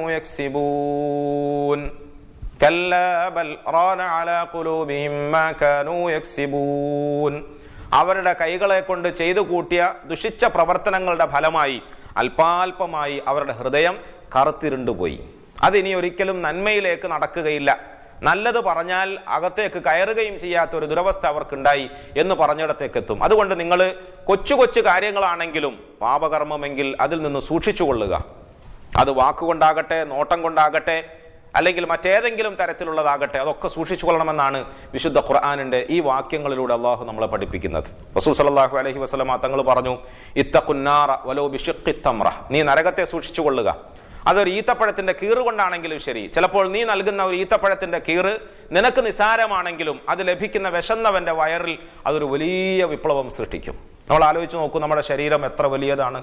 യക്സിബൂൻ കല്ലാ ബൽ റാന അലാ ഖുലൂബിഹിം മാ കാനൂ യക്സിബൂൻ. അവരുടെ കൈകളെ കൊണ്ട് ചെയ്തു കൂട്ടിയ ദുഷിച്ച പ്രവർത്തനങ്ങളുടെ ഫലമായി അല്പാൽപമായി അവരുടെ ഹൃദയം കറുത്തിരുണ്ടുപോയി. അതിനി ഒരിക്കലും നന്മയിലേക്ക് നടക്കുകയില്ല. നല്ലത് പറഞ്ഞാൽ അകത്തേക്ക് കയറുകയും ചെയ്യാത്ത ഒരു ദുരവസ്ഥ അവർക്കുണ്ടായി എന്ന് പറഞ്ഞിടത്തേക്ക് എത്തും. അതുകൊണ്ട് നിങ്ങൾ കൊച്ചു കൊച്ചു കാര്യങ്ങളാണെങ്കിലും പാപകർമ്മമെങ്കിൽ അതിൽ നിന്ന് സൂക്ഷിച്ചു കൊള്ളുക. അത് വാക്കുകൊണ്ടാകട്ടെ, നോട്ടം കൊണ്ടാകട്ടെ, അല്ലെങ്കിൽ മറ്റേതെങ്കിലും തരത്തിലുള്ളതാകട്ടെ, അതൊക്കെ സൂക്ഷിച്ചു കൊള്ളണമെന്നാണ് വിശുദ്ധ ഖുർആനിന്റെ ഈ വാക്യങ്ങളിലൂടെ അള്ളാഹു നമ്മളെ പഠിപ്പിക്കുന്നത്. റസൂൽ സല്ലല്ലാഹു അലൈഹി വസല്ലമ തങ്ങൾ പറഞ്ഞു, ഇത്തഖുന്നാറ വലൗ ബിശിഖ്ഖി തംറ, നീ നരകത്തെ സൂക്ഷിച്ചു കൊള്ളുക. അതൊരു ഈത്തപ്പഴത്തിന്റെ കീറ് കൊണ്ടാണെങ്കിലും ശരി. ചിലപ്പോൾ നീ നൽകുന്ന ഒരു ഈത്തപ്പഴത്തിന്റെ കീറ് നിനക്ക് നിസാരമാണെങ്കിലും അത് ലഭിക്കുന്ന വിശന്നവന്റെ വയറിൽ അതൊരു വലിയ വിപ്ലവം സൃഷ്ടിക്കും. നമ്മൾ ആലോചിച്ച് നോക്കൂ, നമ്മുടെ ശരീരം എത്ര വലിയതാണ്.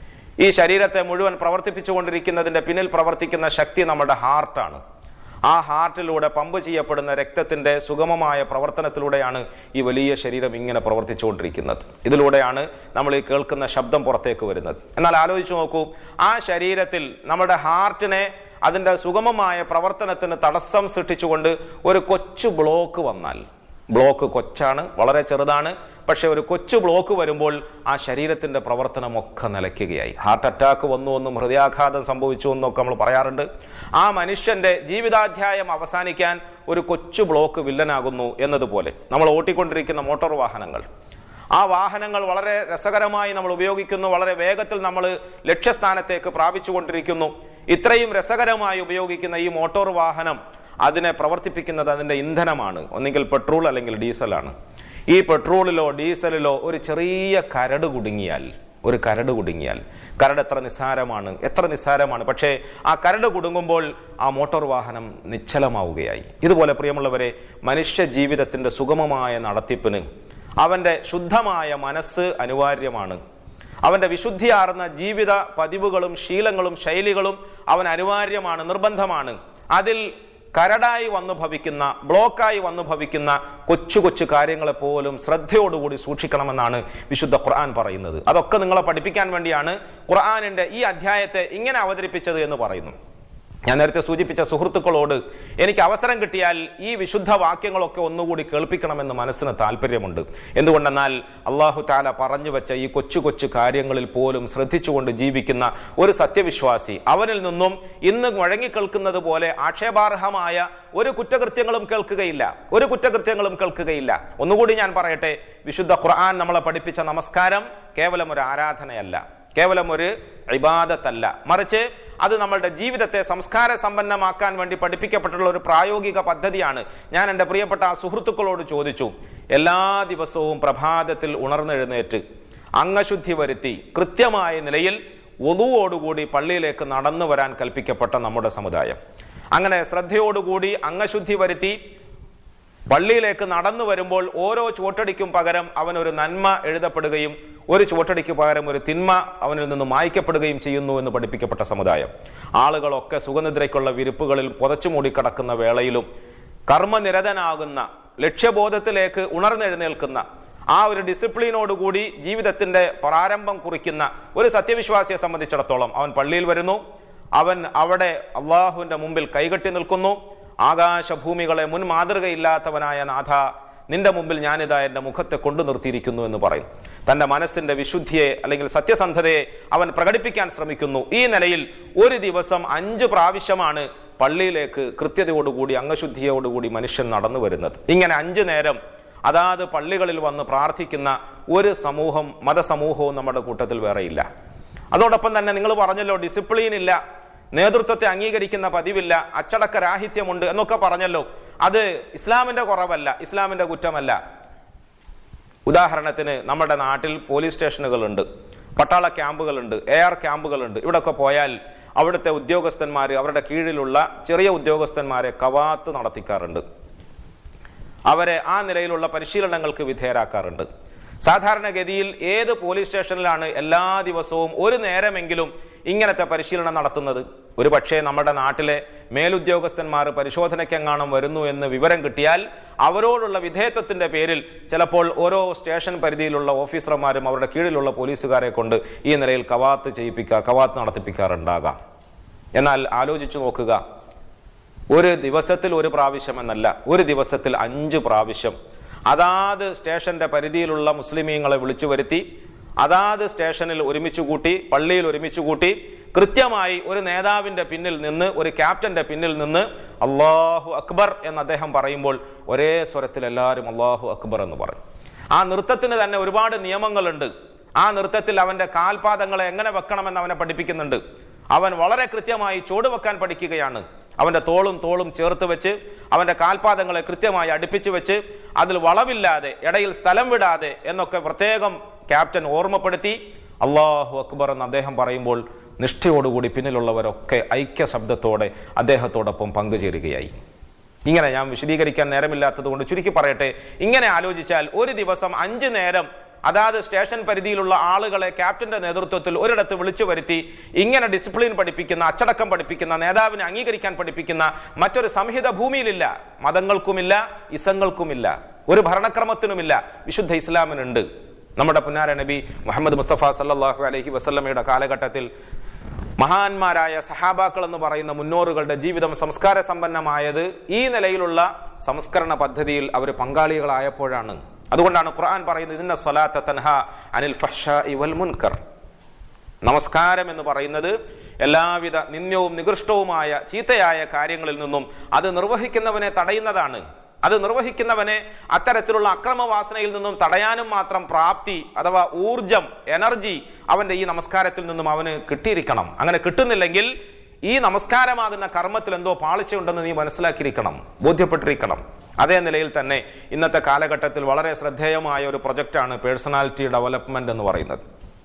ഈ ശരീരത്തെ മുഴുവൻ പ്രവർത്തിപ്പിച്ചുകൊണ്ടിരിക്കുന്നതിന്റെ പിന്നിൽ പ്രവർത്തിക്കുന്ന ശക്തി നമ്മുടെ ഹാർട്ടാണ്. ആ ഹാർട്ടിലൂടെ പമ്പ് ചെയ്യപ്പെടുന്ന രക്തത്തിന്റെ സുഗമമായ പ്രവർത്തനത്തിലൂടെയാണ് ഈ വലിയ ശരീരം ഇങ്ങനെ പ്രവർത്തിച്ചുകൊണ്ടിരിക്കുന്നത്. ഇതിലൂടെയാണ് നമ്മൾ ഈ കേൾക്കുന്ന ശബ്ദം പുറത്തേക്ക് വരുന്നത്. എന്നാൽ ആലോചിച്ചു നോക്കൂ, ആ ശരീരത്തിൽ നമ്മുടെ ഹാർട്ടിനെ അതിൻ്റെ സുഗമമായ പ്രവർത്തനത്തിന് തടസ്സം സൃഷ്ടിച്ചുകൊണ്ട് ഒരു കൊച്ചു ബ്ലോക്ക് വന്നാൽ, ബ്ലോക്ക് കൊച്ചാണ്, വളരെ ചെറുതാണ്, പക്ഷെ ഒരു കൊച്ചു ബ്ലോക്ക് വരുമ്പോൾ ആ ശരീരത്തിന്റെ പ്രവർത്തനമൊക്കെ നിലയ്ക്കുകയായി. ഹാർട്ട് അറ്റാക്ക് വന്നു എന്നും ഹൃദയാഘാതം സംഭവിച്ചു എന്നൊക്കെ നമ്മൾ പറയാറുണ്ട്. ആ മനുഷ്യന്റെ ജീവിതാധ്യായം അവസാനിക്കാൻ ഒരു കൊച്ചു ബ്ലോക്ക് വില്ലനാകുന്നു എന്നതുപോലെ നമ്മൾ ഓട്ടിക്കൊണ്ടിരിക്കുന്ന മോട്ടോർ വാഹനങ്ങൾ, ആ വാഹനങ്ങൾ വളരെ രസകരമായി നമ്മൾ ഉപയോഗിക്കുന്നു, വളരെ വേഗത്തിൽ നമ്മൾ ലക്ഷ്യസ്ഥാനത്തേക്ക് പ്രാപിച്ചുകൊണ്ടിരിക്കുന്നു. ഇത്രയും രസകരമായി ഉപയോഗിക്കുന്ന ഈ മോട്ടോർ വാഹനം അതിനെ പ്രവർത്തിപ്പിക്കുന്നത് അതിൻ്റെ ഇന്ധനമാണ്. ഒന്നുകിൽ പെട്രോൾ അല്ലെങ്കിൽ ഡീസലാണ്. ഈ പെട്രോളിലോ ഡീസലിലോ ഒരു ചെറിയ കരട് കുടുങ്ങിയാൽ ഒരു കരട് കുടുങ്ങിയാൽ കരട് എത്ര നിസ്സാരമാണ്, എത്ര നിസ്സാരമാണ്. പക്ഷേ ആ കരട് കുടുങ്ങുമ്പോൾ ആ മോട്ടോർ വാഹനം നിശ്ചലമാവുകയായി. ഇതുപോലെ പ്രിയമുള്ളവരെ, മനുഷ്യ ജീവിതത്തിന്റെ സുഗമമായ നടത്തിപ്പിന് അവന്റെ ശുദ്ധമായ മനസ്സ് അനിവാര്യമാണ്. അവന്റെ വിശുദ്ധിയാർന്ന ജീവിത പതിവുകളും ശീലങ്ങളും ശൈലികളും അവൻ അനിവാര്യമാണ്, നിർബന്ധമാണ്. അതിൽ കരടായി വന്നു ഭവിക്കുന്ന, ബ്ലോക്കായി വന്നു ഭവിക്കുന്ന കൊച്ചു കൊച്ചു കാര്യങ്ങളെ പോലും ശ്രദ്ധയോടുകൂടി സൂക്ഷിക്കണമെന്നാണ് വിശുദ്ധ ഖുർആൻ പറയുന്നത്. അതൊക്കെ നിങ്ങളെ പഠിപ്പിക്കാൻ വേണ്ടിയാണ് ഖുർആനിന്റെ ഈ അധ്യായത്തെ ഇങ്ങനെ അവതരിപ്പിച്ചത് എന്ന് പറയുന്നു. ഞാൻ നേരത്തെ സൂചിപ്പിച്ച സുഹൃത്തുക്കളോട് എനിക്ക് അവസരം കിട്ടിയാൽ ഈ വിശുദ്ധ വാക്യങ്ങളൊക്കെ ഒന്നുകൂടി കേൾപ്പിക്കണമെന്ന് മനസ്സിന് താല്പര്യമുണ്ട്. എന്തുകൊണ്ടെന്നാൽ അള്ളാഹു താല പറഞ്ഞു വെച്ച ഈ കൊച്ചു കൊച്ചു കാര്യങ്ങളിൽ പോലും ശ്രദ്ധിച്ചുകൊണ്ട് ജീവിക്കുന്ന ഒരു സത്യവിശ്വാസി, അവനിൽ നിന്നും ഇന്ന് മുഴങ്ങിക്കേൾക്കുന്നത് പോലെ ആക്ഷേപാർഹമായ ഒരു കുറ്റകൃത്യങ്ങളും കേൾക്കുകയില്ല, ഒരു കുറ്റകൃത്യങ്ങളും കേൾക്കുകയില്ല. ഒന്നുകൂടി ഞാൻ പറയട്ടെ, വിശുദ്ധ ഖുർആൻ നമ്മളെ പഠിപ്പിച്ച നമസ്കാരം കേവലം ഒരു ആരാധനയല്ല, കേവലം ഒരു ഇബാദത്തല്ല, മറിച്ച് അത് നമ്മളുടെ ജീവിതത്തെ സംസ്കാര സമ്പന്നമാക്കാൻ വേണ്ടി പഠിപ്പിക്കപ്പെട്ടുള്ള ഒരു പ്രായോഗിക പദ്ധതിയാണ്. ഞാൻ എൻ്റെ പ്രിയപ്പെട്ട ആ സുഹൃത്തുക്കളോട് ചോദിച്ചു, എല്ലാ ദിവസവും പ്രഭാതത്തിൽ ഉണർന്നെഴുന്നേറ്റ് അംഗശുദ്ധി വരുത്തി കൃത്യമായ നിലയിൽ വുളുവോടുകൂടി പള്ളിയിലേക്ക് നടന്നു വരാൻ കൽപ്പിക്കപ്പെട്ട നമ്മുടെ സമുദായം, അങ്ങനെ ശ്രദ്ധയോടുകൂടി അംഗശുദ്ധി വരുത്തി പള്ളിയിലേക്ക് നടന്നു വരുമ്പോൾ ഓരോ ചുവട്ടടിക്കും പകരം അവനൊരു നന്മ എഴുതപ്പെടുകയും ഒരു ചുവട്ടടിക്ക് പകരം ഒരു തിന്മ അവനിൽ നിന്ന് മായ്ക്കപ്പെടുകയും ചെയ്യുന്നു എന്ന് പഠിപ്പിക്കപ്പെട്ട സമുദായം. ആളുകളൊക്കെ സുഖനിദ്രയ്ക്കുള്ള വിരിപ്പുകളിൽ പുതച്ചു മൂടിക്കിടക്കുന്ന വേളയിലും കർമ്മനിരതനാകുന്ന, ലക്ഷ്യബോധത്തിലേക്ക് ഉണർന്നെഴുന്നേൽക്കുന്ന, ആ ഒരു ഡിസിപ്ലിനോടുകൂടി ജീവിതത്തിന്റെ പ്രാരംഭം കുറിക്കുന്ന ഒരു സത്യവിശ്വാസിയെ സംബന്ധിച്ചിടത്തോളം അവൻ പള്ളിയിൽ വരുന്നു, അവൻ അവിടെ അള്ളാഹുവിന്റെ മുമ്പിൽ കൈകെട്ടി നിൽക്കുന്നു. ആകാശഭൂമികളെ മുൻ മാതൃകയില്ലാത്തവനായ നാഥ, നിന്റെ മുമ്പിൽ ഞാനിതാ എൻ്റെ മുഖത്തെ കൊണ്ടു നിർത്തിയിരിക്കുന്നു എന്ന് പറയും. തൻ്റെ മനസ്സിന്റെ വിശുദ്ധിയെ അല്ലെങ്കിൽ സത്യസന്ധതയെ അവൻ പ്രകടിപ്പിക്കാൻ ശ്രമിക്കുന്നു. ഈ നിലയിൽ ഒരു ദിവസം അഞ്ച് പ്രാവശ്യമാണ് പള്ളിയിലേക്ക് കൃത്യതയോടുകൂടി അംഗശുദ്ധിയോടുകൂടി മനുഷ്യൻ നടന്നു വരുന്നത്. ഇങ്ങനെ അഞ്ചു നേരം അതാത് പള്ളികളിൽ വന്ന് പ്രാർത്ഥിക്കുന്ന ഒരു സമൂഹം, മതസമൂഹവും നമ്മുടെ കൂട്ടത്തിൽ വേറെയില്ല. അതോടൊപ്പം തന്നെ നിങ്ങൾ പറഞ്ഞല്ലോ, ഡിസിപ്ലിൻ ഇല്ല, നേതൃത്വത്തെ അംഗീകരിക്കുന്ന പതിവില്ല, അച്ചടക്ക രാഹിത്യമുണ്ട് എന്നൊക്കെ പറഞ്ഞല്ലോ. അത് ഇസ്ലാമിന്റെ കുറവല്ല, ഇസ്ലാമിന്റെ കുറ്റമല്ല. ഉദാഹരണത്തിന് നമ്മുടെ നാട്ടിൽ പോലീസ് സ്റ്റേഷനുകളുണ്ട്, പട്ടാള ക്യാമ്പുകളുണ്ട്, എ ആർ ക്യാമ്പുകളുണ്ട്. ഇവിടെയൊക്കെ പോയാൽ അവിടുത്തെ ഉദ്യോഗസ്ഥന്മാർ അവരുടെ കീഴിലുള്ള ചെറിയ ഉദ്യോഗസ്ഥന്മാരെ കവാത്ത് നടത്തിക്കാറുണ്ട്, അവരെ ആ നിലയിലുള്ള പരിശീലനങ്ങൾക്ക് വിധേയരാക്കാറുണ്ട്. സാധാരണഗതിയിൽ ഏത് പോലീസ് സ്റ്റേഷനിലാണ് എല്ലാ ദിവസവും ഒരു നേരമെങ്കിലും ഇങ്ങനത്തെ പരിശീലനം നടത്തുന്നത്? ഒരു പക്ഷേ നമ്മുടെ നാട്ടിലെ മേലുദ്യോഗസ്ഥന്മാർ പരിശോധനയ്ക്കെങ്ങാനും വരുന്നു എന്ന് വിവരം കിട്ടിയാൽ അവരോടുള്ള വിധേയത്വത്തിന്റെ പേരിൽ ചിലപ്പോൾ ഓരോ സ്റ്റേഷൻ പരിധിയിലുള്ള ഓഫീസർമാരും അവരുടെ കീഴിലുള്ള പോലീസുകാരെ കൊണ്ട് ഈ നിലയിൽ കവാത്ത് ചെയ്യിപ്പിക്കുക കവാത്ത് നടത്തിപ്പിക്കാറുണ്ടാകാം. എന്നാൽ ആലോചിച്ചു നോക്കുക, ഒരു ദിവസത്തിൽ ഒരു പ്രാവശ്യം എന്നല്ല, ഒരു ദിവസത്തിൽ അഞ്ച് പ്രാവശ്യം അതാത് സ്റ്റേഷന്റെ പരിധിയിലുള്ള മുസ്ലിമീങ്ങളെ വിളിച്ചു വരുത്തി അതാത് സ്റ്റേഷനിൽ ഒരുമിച്ച് കൂട്ടി, പള്ളിയിൽ ഒരുമിച്ച് കൂട്ടി, കൃത്യമായി ഒരു നേതാവിന്റെ പിന്നിൽ നിന്ന്, ഒരു ക്യാപ്റ്റന്റെ പിന്നിൽ നിന്ന് അല്ലാഹു അക്ബർ എന്ന് അദ്ദേഹം പറയുമ്പോൾ ഒരേ സ്വരത്തിൽ എല്ലാവരും അല്ലാഹു അക്ബർ എന്ന് പറയും. ആ നൃത്തത്തിന് തന്നെ ഒരുപാട് നിയമങ്ങളുണ്ട്. ആ നൃത്തത്തിൽ അവന്റെ കാൽപാദങ്ങളെ എങ്ങനെ വെക്കണമെന്ന് അവനെ പഠിപ്പിക്കുന്നുണ്ട്. അവൻ വളരെ കൃത്യമായി ചുവട് വെക്കാൻ പഠിക്കുകയാണ്. അവന്റെ തോളും തോളും ചേർത്ത് വെച്ച് അവന്റെ കാൽപാദങ്ങളെ കൃത്യമായി അടുപ്പിച്ച് വെച്ച് അതിൽ വളവില്ലാതെ ഇടയിൽ സ്ഥലം വിടാതെ എന്നൊക്കെ പ്രത്യേകം ക്യാപ്റ്റൻ ഓർമ്മപ്പെടുത്തി അല്ലാഹു അക്ബർ എന്ന് അദ്ദേഹം പറയുമ്പോൾ നിഷ്ഠയോടുകൂടി പിന്നിലുള്ളവരൊക്കെ ഐക്യ ശബ്ദത്തോടെ അദ്ദേഹത്തോടൊപ്പം പങ്കുചേരുകയായി. ഇങ്ങനെ ഞാൻ വിശദീകരിക്കാൻ നേരമില്ലാത്തത് കൊണ്ട് ചുരുക്കി പറയട്ടെ, ഇങ്ങനെ ആലോചിച്ചാൽ ഒരു ദിവസം അഞ്ചു നേരം അതാത് സ്റ്റേഷൻ പരിധിയിലുള്ള ആളുകളെ ക്യാപ്റ്റന്റെ നേതൃത്വത്തിൽ ഒരിടത്ത് വിളിച്ചു വരുത്തി ഇങ്ങനെ ഡിസിപ്ലിൻ പഠിപ്പിക്കുന്ന, അച്ചടക്കം പഠിപ്പിക്കുന്ന, നേതാവിനെ അംഗീകരിക്കാൻ പഠിപ്പിക്കുന്ന മറ്റൊരു സംഹിത ഭൂമിയിലില്ല. മതങ്ങൾക്കുമില്ല, ഇസങ്ങൾക്കുമില്ല, ഒരു ഭരണക്രമത്തിനുമില്ല, വിശുദ്ധ ഇസ്ലാമിനുണ്ട്. നമ്മുടെ പുന്നാര നബി മുഹമ്മദ് മുസ്തഫ സല്ലല്ലാഹു അലൈഹി വസല്ലമയുടെ കാലഘട്ടത്തിൽ മഹാന്മാരായ സഹാബാക്കൾ എന്ന് പറയുന്ന മുന്നോറുകളുടെ ജീവിതം സംസ്കാര സമ്പന്നമായത് ഈ നിലയിലുള്ള സംസ്കരണ പദ്ധതിയിൽ അവർ പങ്കാളികളായപ്പോഴാണ്. അതുകൊണ്ടാണ് ഖുർആൻ പറയുന്നത് ഇന്ന സ്വലാത്ത തൻഹാ അനിൽ ഫഹ്ശാഇ വൽ മുൻകർ. നമസ്കാരം എന്ന് പറയുന്നത് എല്ലാവിധ നിന്ദ്യവും നികൃഷ്ടവുമായ ചീത്തയായ കാര്യങ്ങളിൽ നിന്നും അത് നിർവഹിക്കുന്നവനെ തടയുന്നതാണ്. അത് നിർവഹിക്കുന്നവനെ അത്തരത്തിലുള്ള അക്രമവാസനയിൽ നിന്നും തടയാനും മാത്രം പ്രാപ്തി അഥവാ ഊർജം, എനർജി അവന്റെ ഈ നമസ്കാരത്തിൽ നിന്നും അവന് കിട്ടിയിരിക്കണം. അങ്ങനെ കിട്ടുന്നില്ലെങ്കിൽ ഈ നമസ്കാരമാകുന്ന കർമ്മത്തിൽ എന്തോ പാളിച്ചയുണ്ടെന്ന് നീ മനസ്സിലാക്കിയിരിക്കണം, ബോധ്യപ്പെട്ടിരിക്കണം. അതേ നിലയിൽ തന്നെ ഇന്നത്തെ കാലഘട്ടത്തിൽ വളരെ ശ്രദ്ധേയമായ ഒരു പ്രൊജക്റ്റാണ് പേഴ്സണാലിറ്റി ഡെവലപ്മെന്റ് എന്ന് പറയുന്നത്.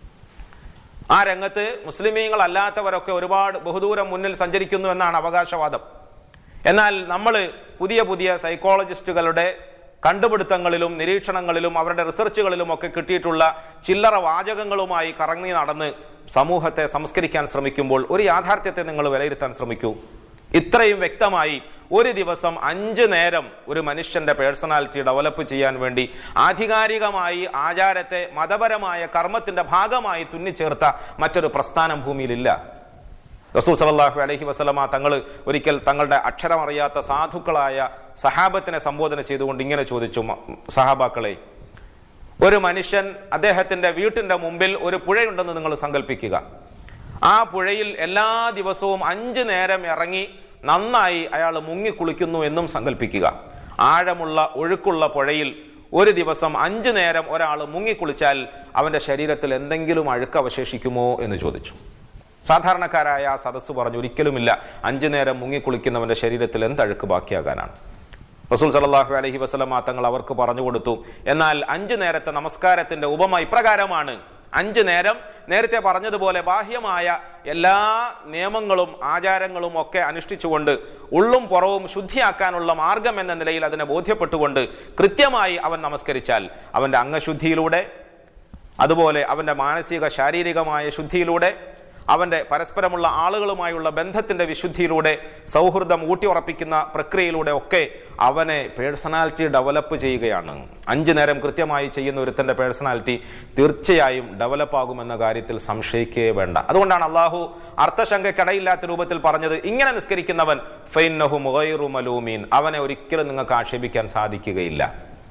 ആ രംഗത്ത് മുസ്ലിമീങ്ങൾ അല്ലാത്തവരൊക്കെ ഒരുപാട് ബഹുദൂരം മുന്നിൽ സഞ്ചരിക്കുന്നു എന്നാണ് അവകാശവാദം. എന്നാൽ നമ്മൾ പുതിയ പുതിയ സൈക്കോളജിസ്റ്റുകളുടെ കണ്ടുപിടുത്തങ്ങളിലും നിരീക്ഷണങ്ങളിലും അവരുടെ റിസർച്ചുകളിലും ഒക്കെ കിട്ടിയിട്ടുള്ള ചില്ലറ വാചകങ്ങളുമായി കറങ്ങി നടന്ന് സമൂഹത്തെ സംസ്കരിക്കാൻ ശ്രമിക്കുമ്പോൾ ഒരു യാഥാർത്ഥ്യത്തെ നിങ്ങൾ വിലയിരുത്താൻ ശ്രമിക്കൂ. ഇത്രയും വ്യക്തമായി ഒരു ദിവസം അഞ്ച് നേരം ഒരു മനുഷ്യന്റെ പേഴ്സണാലിറ്റി ഡെവലപ്പ് ചെയ്യാൻ വേണ്ടി ആധികാരികമായി ആചാരത്തെ മതപരമായ കർമ്മത്തിന്റെ ഭാഗമായി തുന്നിച്ചേർത്ത മറ്റൊരു പ്രസ്ഥാനം ഭൂമിയിലില്ല. റസൂൽ സല്ലല്ലാഹു അലൈഹി വസല്ലമ തങ്ങൾ ഒരിക്കൽ തങ്ങളുടെ അക്ഷരമറിയാത്ത സാധുക്കളായ സഹാബത്തിനെ സംബോധന ചെയ്തുകൊണ്ട് ഇങ്ങനെ ചോദിച്ചു, സഹാബാക്കളെ, ഒരു മനുഷ്യൻ അദ്ദേഹത്തിന്റെ വീട്ടിന്റെ മുമ്പിൽ ഒരു പുഴയുണ്ടെന്ന് നിങ്ങൾ സങ്കല്പിക്കുക. ആ പുഴയിൽ എല്ലാ ദിവസവും അഞ്ചു നേരം ഇറങ്ങി നന്നായി അയാൾ മുങ്ങിക്കുളിക്കുന്നു എന്നും സങ്കല്പിക്കുക. ആഴമുള്ള ഒഴുക്കുള്ള പുഴയിൽ ഒരു ദിവസം അഞ്ചു നേരം ഒരാൾ മുങ്ങിക്കുളിച്ചാൽ അവന്റെ ശരീരത്തിൽ എന്തെങ്കിലും അഴുക്ക് അവശേഷിക്കുമോ എന്ന് ചോദിച്ചു. സാധാരണക്കാരായ ആ സദസ്സ് പറഞ്ഞു, ഒരിക്കലുമില്ല. അഞ്ചു നേരം മുങ്ങിക്കുളിക്കുന്നവന്റെ ശരീരത്തിൽ എന്തഴുക്ക് ബാക്കിയാകാനാണ്? റസൂൽ സല്ലല്ലാഹു അലൈഹി വസല്ലമ തങ്ങൾ അവർക്ക് പറഞ്ഞു കൊടുത്തു, എന്നാൽ അഞ്ചു നേരത്തെ നമസ്കാരത്തിന്റെ ഉപമ ഇപ്രകാരമാണ്. അഞ്ചു നേരം നേരത്തെ പറഞ്ഞതുപോലെ ബാഹ്യമായ എല്ലാ നിയമങ്ങളും ആചാരങ്ങളും ഒക്കെ അനുഷ്ഠിച്ചുകൊണ്ട് ഉള്ളും പുറവും ശുദ്ധിയാക്കാനുള്ള മാർഗം എന്ന നിലയിൽ അതിനെ ബോധ്യപ്പെട്ടുകൊണ്ട് കൃത്യമായി അവൻ നമസ്കരിച്ചാൽ അവന്റെ അംഗശുദ്ധിയിലൂടെ, അതുപോലെ അവന്റെ മാനസിക ശാരീരികമായ ശുദ്ധിയിലൂടെ, അവന്റെ പരസ്പരമുള്ള ആളുകളുമായുള്ള ബന്ധത്തിന്റെ വിശുദ്ധിയിലൂടെ, സൗഹൃദം ഊട്ടിയുറപ്പിക്കുന്ന പ്രക്രിയയിലൂടെ ഒക്കെ അവനെ പേഴ്സണാലിറ്റി ഡെവലപ്പ് ചെയ്യുകയാണ്. അഞ്ചു നേരം കൃത്യമായി ചെയ്യുന്ന ഒരുത്തന്റെ പേഴ്സണാലിറ്റി തീർച്ചയായും ഡെവലപ്പ് ആകുമെന്ന കാര്യത്തിൽ സംശയിക്കുകയേ വേണ്ട. അതുകൊണ്ടാണ് അള്ളാഹു അർത്ഥശങ്കയ്ക്കിടയില്ലാത്ത രൂപത്തിൽ പറഞ്ഞത്, ഇങ്ങനെ നിസ്കരിക്കുന്നവൻ ഫൈന്നഹു ഗൈറു മലൂമീൻ, അവനെ ഒരിക്കലും നിങ്ങൾക്ക് ആക്ഷേപിക്കാൻ സാധിക്കുകയില്ല.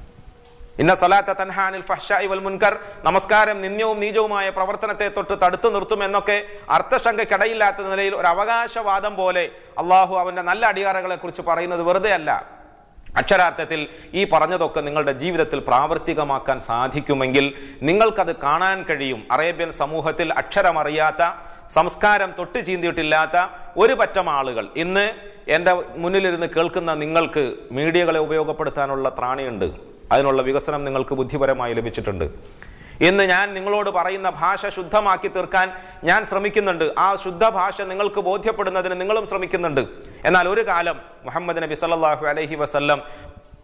ഇന്ന സലാത്ത തൻഹാ അനിൽ ഫഹ്ശാഇ വൽ മുൻകർ, നമസ്കാരം നിന്ദ്യവും നീചവുമായ പ്രവർത്തനത്തെ തൊട്ട് തടുത്തു നിർത്തും എന്നൊക്കെ അർത്ഥശങ്കയ്ക്കിടയില്ലാത്ത നിലയിൽ ഒരു അവകാശവാദം പോലെ അള്ളാഹു അവന്റെ നല്ല അടിയാറകളെ കുറിച്ച് പറയുന്നത് വെറുതെ അല്ല. അക്ഷരാർത്ഥത്തിൽ ഈ പറഞ്ഞതൊക്കെ നിങ്ങളുടെ ജീവിതത്തിൽ പ്രാവർത്തികമാക്കാൻ സാധിക്കുമെങ്കിൽ നിങ്ങൾക്കത് കാണാൻ കഴിയും. അറേബ്യൻ സമൂഹത്തിൽ അക്ഷരമറിയാത്ത, സംസ്കാരം തൊട്ട് ചീന്തിയിട്ടില്ലാത്ത ഒരു പറ്റം ആളുകൾ ഇന്ന് എൻ്റെ മുന്നിലിരുന്ന് കേൾക്കുന്ന നിങ്ങൾക്ക് മീഡിയകളെ ഉപയോഗപ്പെടുത്താനുള്ള ത്രാണിയുണ്ട്. അതിനുള്ള വികസനം നിങ്ങൾക്ക് ബുദ്ധിപരമായി ലഭിച്ചിട്ടുണ്ട്. ഇന്ന് ഞാൻ നിങ്ങളോട് പറയുന്ന ഭാഷ ശുദ്ധമാക്കി തീർക്കാൻ ഞാൻ ശ്രമിക്കുന്നുണ്ട്. ആ ശുദ്ധ ഭാഷ നിങ്ങൾക്ക് ബോധ്യപ്പെടുന്നതിന് നിങ്ങളും ശ്രമിക്കുന്നുണ്ട്. എന്നാൽ ഒരു കാലം മുഹമ്മദ് നബി സല്ലല്ലാഹു അലൈഹി വസല്ലം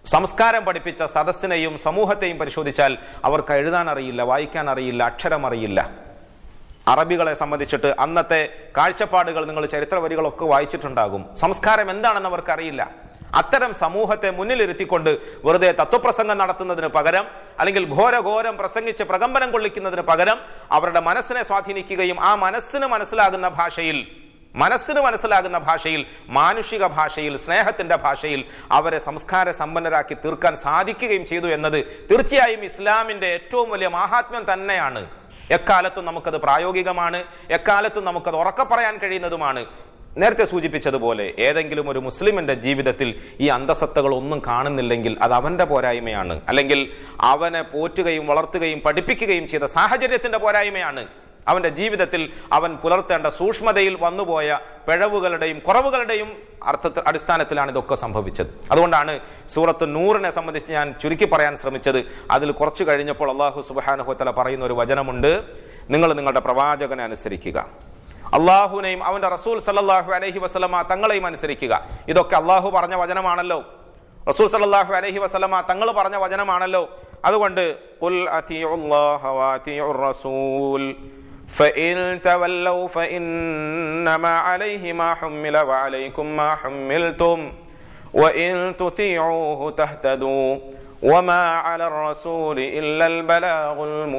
സംസ്കാരം പഠിപ്പിച്ച സദസ്സിനെയും സമൂഹത്തെയും പരിശോധിച്ചാൽ അവർക്ക് എഴുതാൻ അറിയില്ല, വായിക്കാൻ അറിയില്ല, അക്ഷരം അറിയില്ല. അറബികളെ സംബന്ധിച്ചിട്ട് അന്നത്തെ കാഴ്ചപ്പാടുകൾ നിങ്ങൾ ചരിത്ര വരികളൊക്കെ വായിച്ചിട്ടുണ്ടാകും. സംസ്കാരം എന്താണെന്ന് അവർക്കറിയില്ല. അത്തരം സമൂഹത്തെ മുന്നിലിരുത്തിക്കൊണ്ട് വെറുതെ തത്വപ്രസംഗം നടത്തുന്നതിന് പകരം, അല്ലെങ്കിൽ ഘോരഘോരം പ്രസംഗിച്ച് പ്രകമ്പനം കൊള്ളിക്കുന്നതിന് പകരം അവരുടെ മനസ്സിനെ സ്വാധീനിക്കുകയും ആ മനസ്സിന് മനസ്സിലാകുന്ന ഭാഷയിൽ മനസ്സിന് മനസ്സിലാകുന്ന ഭാഷയിൽ മാനുഷിക ഭാഷയിൽ, സ്നേഹത്തിന്റെ ഭാഷയിൽ അവരെ സംസ്കാര സമ്പന്നരാക്കി തീർക്കാൻ സാധിക്കുകയും ചെയ്തു എന്നത് തീർച്ചയായും ഇസ്ലാമിന്റെ ഏറ്റവും വലിയ മാഹാത്മ്യം തന്നെയാണ്. എക്കാലത്തും നമുക്കത് പ്രായോഗികമാണ്, എക്കാലത്തും നമുക്കത് ഉറക്കെ പറയാൻ കഴിയുന്നതുമാണ്. നേരത്തെ സൂചിപ്പിച്ചതുപോലെ ഏതെങ്കിലും ഒരു മുസ്ലിമിന്റെ ജീവിതത്തിൽ ഈ അന്തസത്തകൾ ഒന്നും കാണുന്നില്ലെങ്കിൽ അത് അവന്റെ പോരായ്മയാണ്, അല്ലെങ്കിൽ അവനെ പോറ്റുകയും വളർത്തുകയും പഠിപ്പിക്കുകയും ചെയ്ത സാഹചര്യത്തിന്റെ പോരായ്മയാണ്. അവന്റെ ജീവിതത്തിൽ അവൻ പുലർത്തേണ്ട സൂക്ഷ്മതയിൽ വന്നുപോയ പിഴവുകളുടെയും കുറവുകളുടെയും അർത്ഥ അടിസ്ഥാനത്തിലാണ് ഇതൊക്കെ സംഭവിച്ചത്. അതുകൊണ്ടാണ് സൂറത്ത് നൂറിനെ സംബന്ധിച്ച് ഞാൻ ചുരുക്കി പറയാൻ ശ്രമിച്ചത്. അതിൽ കുറച്ചു കഴിഞ്ഞപ്പോൾ അള്ളാഹു സുബ്ഹാനഹു വ തആല പറയുന്ന ഒരു വചനമുണ്ട്, നിങ്ങൾ നിങ്ങളുടെ പ്രവാചകനെ അനുസരിക്കുക, അള്ളാഹുവിനെയും അവന്റെ റസൂൽ സല്ലല്ലാഹു അലൈഹി വസല്ലമ തങ്ങളെയും അനുസരിക്കുക. ഇതൊക്കെ അള്ളാഹു പറഞ്ഞ വചനമാണല്ലോ, റസൂൽ സല്ലല്ലാഹു അലൈഹി വസല്ലമ തങ്ങൾ പറഞ്ഞ വചനമാണല്ലോ. അതുകൊണ്ട് ഖുൽ അത്തിഉല്ലാഹ വഅത്തിഉർ റസൂൽ فإن تولوا فإنما عليه ما حمل وعليكم ما حملتم وإن تطيعوه تهتدوا وما على الرسول إلا البلاغ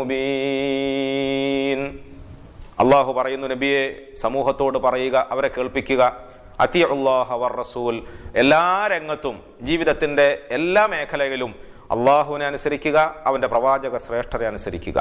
المبين. അള്ളാഹു പറയുന്നു, നബിയെ സമൂഹത്തോട് പറയുക, അവരെ കേൾപ്പിക്കുക, അത്തിഉല്ലാഹ വർ റസൂൽ, എല്ലാ രംഗത്തും ജീവിതത്തിന്റെ എല്ലാ മേഖലകളിലും അള്ളാഹുവിനെ അനുസരിക്കുക, അവന്റെ പ്രവാചക ശ്രേഷ്ഠരെ അനുസരിക്കുക.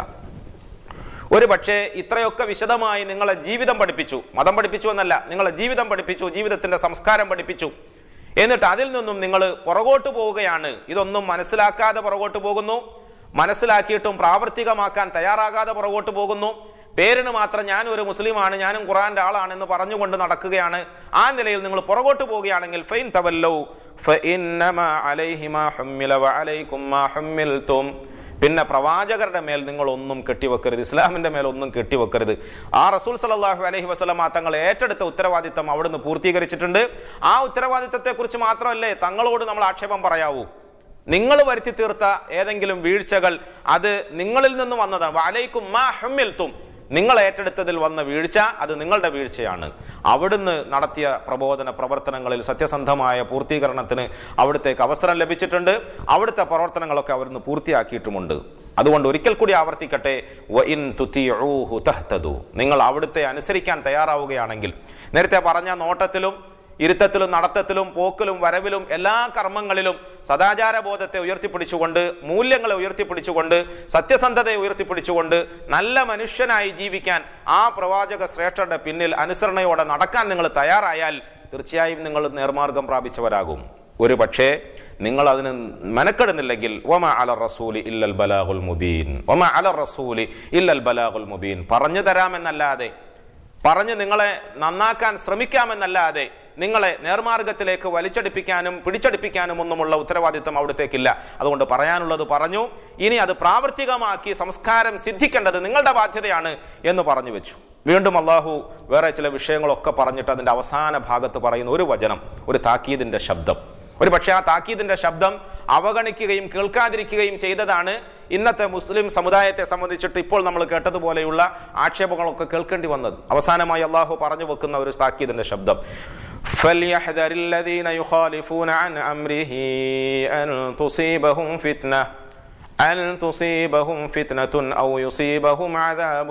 ഒരു പക്ഷേ ഇത്രയൊക്കെ വിശദമായി നിങ്ങളെ ജീവിതം പഠിപ്പിച്ചു, മതം പഠിപ്പിച്ചു എന്നല്ല, നിങ്ങളെ ജീവിതം പഠിപ്പിച്ചു, ജീവിതത്തിന്റെ സംസ്കാരം പഠിപ്പിച്ചു. എന്നിട്ട് അതിൽ നിന്നും നിങ്ങൾ പുറകോട്ട് പോവുകയാണ്. ഇതൊന്നും മനസ്സിലാക്കാതെ പുറകോട്ട് പോകുന്നു, മനസ്സിലാക്കിയിട്ടും പ്രാവർത്തികമാക്കാൻ തയ്യാറാകാതെ പുറകോട്ട് പോകുന്നു. പേരിന് മാത്രം ഞാൻ ഒരു മുസ്ലിമാണ്, ഞാനും ഖുർആന്റെ ആളാണെന്ന് പറഞ്ഞുകൊണ്ട് നടക്കുകയാണ്. ആ നിലയിൽ നിങ്ങൾ പുറകോട്ട് പോവുകയാണെങ്കിൽ ഫൈൻ തവല്ലൗ ഫഇന്നമാ അലൈഹി മാ ഹുമ്മില വഅലൈകും മാ ഹുമ്മിൽതും, പിന്നെ പ്രവാചകരുടെ മേൽ നിങ്ങൾ ഒന്നും കെട്ടിവെക്കരുത്, ഇസ്ലാമിന്റെ മേൽ ഒന്നും കെട്ടിവെക്കരുത്. ആ റസൂൽ സല്ലല്ലാഹു അലൈഹി വസല്ലമ തങ്ങൾ ഏറ്റെടുത്ത ഉത്തരവാദിത്തം അവിടുന്ന് പൂർത്തീകരിച്ചിട്ടുണ്ട്. ആ ഉത്തരവാദിത്തത്തെ കുറിച്ച് മാത്രമല്ലേ തങ്ങളോട് നമ്മൾ ആക്ഷേപം പറയാവൂ. നിങ്ങൾ വരുത്തി തീർത്ത ഏതെങ്കിലും വീഴ്ചകൾ അത് നിങ്ങളിൽ നിന്ന് വന്നതാണ്. വഅലൈകും മാ ഹുമ്മിൽതും, നിങ്ങൾ ഏറ്റെടുത്തതിൽ വന്ന വീഴ്ച അത് നിങ്ങളുടെ വീഴ്ചയാണ്. അവിടുന്ന് നടത്തിയ പ്രബോധന പ്രവർത്തനങ്ങളിൽ സത്യസന്ധമായ പൂർത്തീകരണത്തിന് അവിടുത്തേക്ക് അവസരം ലഭിച്ചിട്ടുണ്ട്. അവിടുത്തെ പ്രവർത്തനങ്ങളൊക്കെ അവിടുന്ന് പൂർത്തിയാക്കിയിട്ടുമുണ്ട്. അതുകൊണ്ട് ഒരിക്കൽ കൂടി ആവർത്തിക്കട്ടെ, വഇൻ തുതിഊഹു തഹ്തദു, നിങ്ങൾ അവിടുത്തെ അനുസരിക്കാൻ തയ്യാറാവുകയാണെങ്കിൽ, നേരത്തെ പറഞ്ഞ നോട്ടത്തിലും ഇരുത്തത്തിലും നടത്തത്തിലും പോക്കിലും വരവിലും എല്ലാ കർമ്മങ്ങളിലും സദാചാര ബോധത്തെ ഉയർത്തിപ്പിടിച്ചുകൊണ്ട്, മൂല്യങ്ങളെ ഉയർത്തിപ്പിടിച്ചുകൊണ്ട്, സത്യസന്ധതയെ ഉയർത്തിപ്പിടിച്ചുകൊണ്ട് നല്ല മനുഷ്യനായി ജീവിക്കാൻ ആ പ്രവാചക ശ്രേഷ്ഠരുടെ പിന്നിൽ അനുസരണയോടെ നടക്കാൻ നിങ്ങൾ തയ്യാറായാൽ തീർച്ചയായും നിങ്ങൾ നേർമാർഗം പ്രാപിച്ചവരാകും. ഒരു പക്ഷേ നിങ്ങൾ അതിന് മെനക്കെടുന്നില്ലെങ്കിൽ വമാ അലർ റസൂലി ഇല്ലൽ ബലാഗുൽ മുബീൻ, വമാ അലർ റസൂലി ഇല്ലൽ ബലാഗുൽ മുബീൻ, പറഞ്ഞു തരാമെന്നല്ലാതെ, പറഞ്ഞ് നിങ്ങളെ നന്നാക്കാൻ ശ്രമിക്കാമെന്നല്ലാതെ നിങ്ങളെ നേർമാർഗത്തിലേക്ക് വലിച്ചടിപ്പിക്കാനും പിടിച്ചടിപ്പിക്കാനും ഒന്നുമുള്ള ഉത്തരവാദിത്തം അവിടത്തേക്കില്ല. അതുകൊണ്ട് പറയാനുള്ളത് പറഞ്ഞു. ഇനി അത് പ്രാവർത്തികമാക്കി സംസ്കാരം സിദ്ധിക്കേണ്ടത് നിങ്ങളുടെ ബാധ്യതയാണ് എന്ന് പറഞ്ഞു വെച്ചു. വീണ്ടും അള്ളാഹു വേറെ ചില വിഷയങ്ങളൊക്കെ പറഞ്ഞിട്ട് അതിന്റെ അവസാന ഭാഗത്ത് പറയുന്ന ഒരു വചനം, ഒരു താക്കീദിന്റെ ശബ്ദം. ഒരു പക്ഷെ ആ താക്കീദിന്റെ ശബ്ദം അവഗണിക്കുകയും കേൾക്കാതിരിക്കുകയും ചെയ്തതാണ് ഇന്നത്തെ മുസ്ലിം സമുദായത്തെ സംബന്ധിച്ചിട്ട് ഇപ്പോൾ നമ്മൾ കേട്ടതുപോലെയുള്ള ആക്ഷേപങ്ങളൊക്കെ കേൾക്കേണ്ടി വന്നത്. അവസാനമായി അള്ളാഹു പറഞ്ഞു വെക്കുന്ന ഒരു താക്കീദിന്റെ ശബ്ദം, فَلْيَحْذَرِ الَّذِينَ يُخَالِفُونَ عَنْ أَمْرِهِ أَنْ تُصِيبَهُمْ فِتْنَةٌ أَنْ تُصِيبَهُمْ فِتْنَةٌ أَوْ يُصِيبَهُمْ عَذَابٌ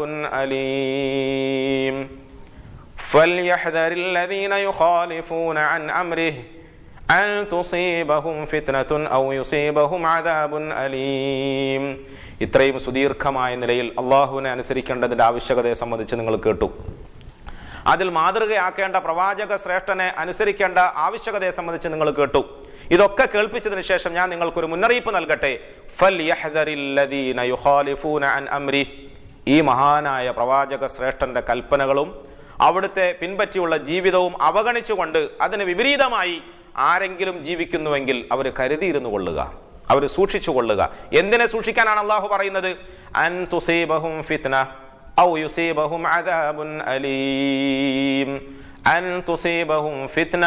أَلِيمٌ فَلْيَحْذَرِ الَّذِينَ يُخَالِفُونَ عَنْ أَمْرِهِ أَنْ تُصِيبَهُمْ فِتْنَةٌ أَوْ يُصِيبَهُمْ عَذَابٌ أَلِيمٌ. ഇത്രയും സുദീർഘമായ നിലയിൽ അള്ളാഹുവിനെ അനുസരിക്കേണ്ടതിന്റെ ആവശ്യകതയെ സംബന്ധിച്ച് നിങ്ങൾ കേട്ടു. അതിൽ മാതൃകയാക്കേണ്ട പ്രവാചക ശ്രേഷ്ഠനെ അനുസരിക്കേണ്ട ആവശ്യകതയെ സംബന്ധിച്ച് നിങ്ങൾ കേട്ടു. ഇതൊക്കെ കേൾപ്പിച്ചതിന് ശേഷം ഞാൻ നിങ്ങൾക്കൊരു മുന്നറിയിപ്പ് നൽകട്ടെ. ഫൽയഹ്ദരില്ലദീന യുഖാലിഫൂന അൻ അംരി, ഈ മഹാനായ പ്രവാചക ശ്രേഷ്ഠന്റെ കൽപ്പനകളും അവിടുത്തെ പിൻപറ്റിയുള്ള ജീവിതവും അവഗണിച്ചുകൊണ്ട് അതിന് വിപരീതമായി ആരെങ്കിലും ജീവിക്കുന്നുവെങ്കിൽ അവർ കരുതിയിരുന്നു കൊള്ളുക, അവർ സൂക്ഷിച്ചു കൊള്ളുക. എന്തിനെ സൂക്ഷിക്കാനാണ് അള്ളാഹു പറയുന്നത്? അൻ തുസീബഹും ഫിത്ന ഔ യുസീബഹും അദാബുൻ അലീം. അൻ തുസീബഹും ഫിത്ന,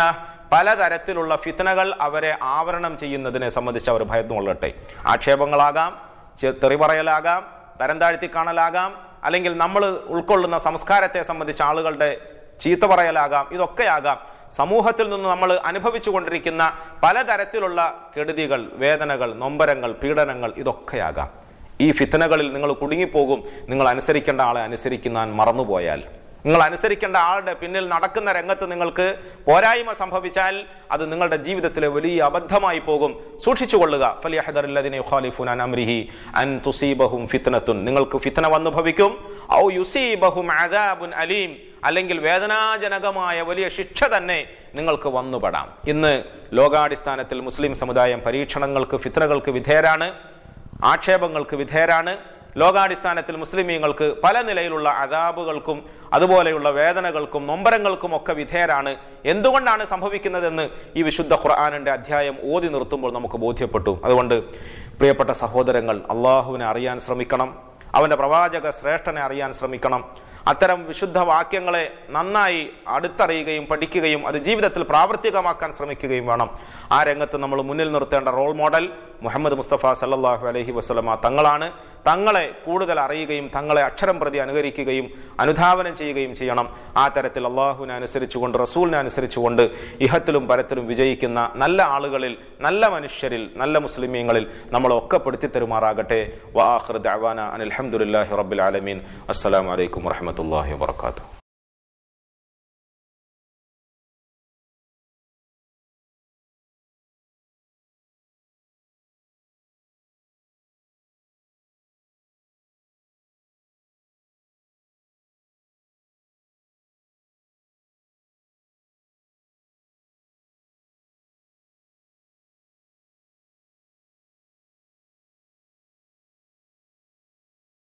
പലതരത്തിലുള്ള ഫിത്നകൾ അവരെ ആവരണം ചെയ്യുന്നതിനെ സംബന്ധിച്ച് അവർ ഭയന്നു കൊള്ളട്ടെ. ആക്ഷേപങ്ങളാകാം, തെറി പറയലാകാം, തരം താഴ്ത്തി കാണലാകാം, അല്ലെങ്കിൽ നമ്മൾ ഉൾക്കൊള്ളുന്ന സംസ്കാരത്തെ സംബന്ധിച്ച് ആളുകളുടെ ചീത്ത പറയലാകാം, ഇതൊക്കെയാകാം. സമൂഹത്തിൽ നിന്ന് നമ്മൾ അനുഭവിച്ചു കൊണ്ടിരിക്കുന്ന പലതരത്തിലുള്ള കെടുതികൾ, വേദനകൾ, നൊമ്പരങ്ങൾ, പീഡനങ്ങൾ, ഇതൊക്കെയാകാം. ഈ ഫിത്നകളിൽ നിങ്ങൾ കുടുങ്ങിപ്പോകും. നിങ്ങൾ അനുസരിക്കേണ്ട ആളെ അനുസരിക്കാൻ മറന്നുപോയാൽ, നിങ്ങൾ അനുസരിക്കേണ്ട ആളുടെ പിന്നിൽ നടക്കുന്ന രംഗത്ത് നിങ്ങൾക്ക് പോരായ്മ സംഭവിച്ചാൽ അത് നിങ്ങളുടെ ജീവിതത്തിലെ വലിയ അബദ്ധമായി പോകും. സൂക്ഷിച്ചുകൊള്ളുക. ഫലിയഹ്ദറില്ലദീന യുഖാലിഫൂന അൻ അംരിഹി അൻ തുസീബഹും ഫിത്നത്തുൻ. നിങ്ങൾക്ക് ഫിത്ന വന്നു ഭവിക്കും. ഔ യുസീബഹും അദാബുൻ അലീം. അല്ലെങ്കിൽ വേദനാജനകമായ വലിയ ശിക്ഷ തന്നെ നിങ്ങൾക്ക് വന്നുപെടാം. ഇന്ന് ലോകാടിസ്ഥാനത്തിൽ മുസ്ലിം സമുദായം പരീക്ഷണങ്ങൾക്ക്, ഫിത്നകൾക്ക് വിധേയരാണ്, ആക്ഷേപങ്ങൾക്ക് വിധേയരാണ്. ലോകാടിസ്ഥാനത്തിൽ മുസ്ലിമീങ്ങൾക്ക് പല നിലയിലുള്ള അദാബുകൾക്കും അതുപോലെയുള്ള വേദനകൾക്കും നൊമ്പരങ്ങൾക്കും ഒക്കെ വിധേയരാണ്. എന്തുകൊണ്ടാണ് സംഭവിക്കുന്നതെന്ന് ഈ വിശുദ്ധ ഖുർആനിന്റെ അധ്യായം ഓതി നിർത്തുമ്പോൾ നമുക്ക് ബോധ്യപ്പെട്ടു. അതുകൊണ്ട് പ്രിയപ്പെട്ട സഹോദരങ്ങൾ, അള്ളാഹുവിനെ അറിയാൻ ശ്രമിക്കണം, അവന്റെ പ്രവാചക ശ്രേഷ്ഠനെ അറിയാൻ ശ്രമിക്കണം. അത്തരം വിശുദ്ധ വാക്യങ്ങളെ നന്നായി അടുത്തറിയുകയും പഠിക്കുകയും അത് ജീവിതത്തിൽ പ്രാവർത്തികമാക്കാൻ ശ്രമിക്കുകയും വേണം. ആ രംഗത്ത് നമ്മൾ മുന്നിൽ നിർത്തേണ്ട റോൾ മോഡൽ മുഹമ്മദ് മുസ്തഫ സല്ലല്ലാഹു അലൈഹി വസല്ലമ തങ്ങളാണ്. തങ്ങളെ കൂടുതൽ അറിയുകയും തങ്ങളെ അക്ഷരം പ്രതി അനുകരിക്കുകയും അനുധാവനം ചെയ്യുകയും ചെയ്യണം. ആ തരത്തിൽ അള്ളാഹുവിനെ അനുസരിച്ചുകൊണ്ട്, റസൂലിനെ അനുസരിച്ചുകൊണ്ട് ഇഹത്തിലും പരത്തിലും വിജയിക്കുന്ന നല്ല ആളുകളിൽ, നല്ല മനുഷ്യരിൽ, നല്ല മുസ്ലിമീങ്ങളിൽ നമ്മളൊക്കെ പെടുത്തി തരുമാറാകട്ടെ. വആഖിറു ദഅവാന അനിൽ ഹംദുലില്ലാഹി റബ്ബിൽ ആലമീൻ. അസ്സലാമു അലൈക്കും വറഹ്മത്തുള്ളാഹി വബറകാതുഹു.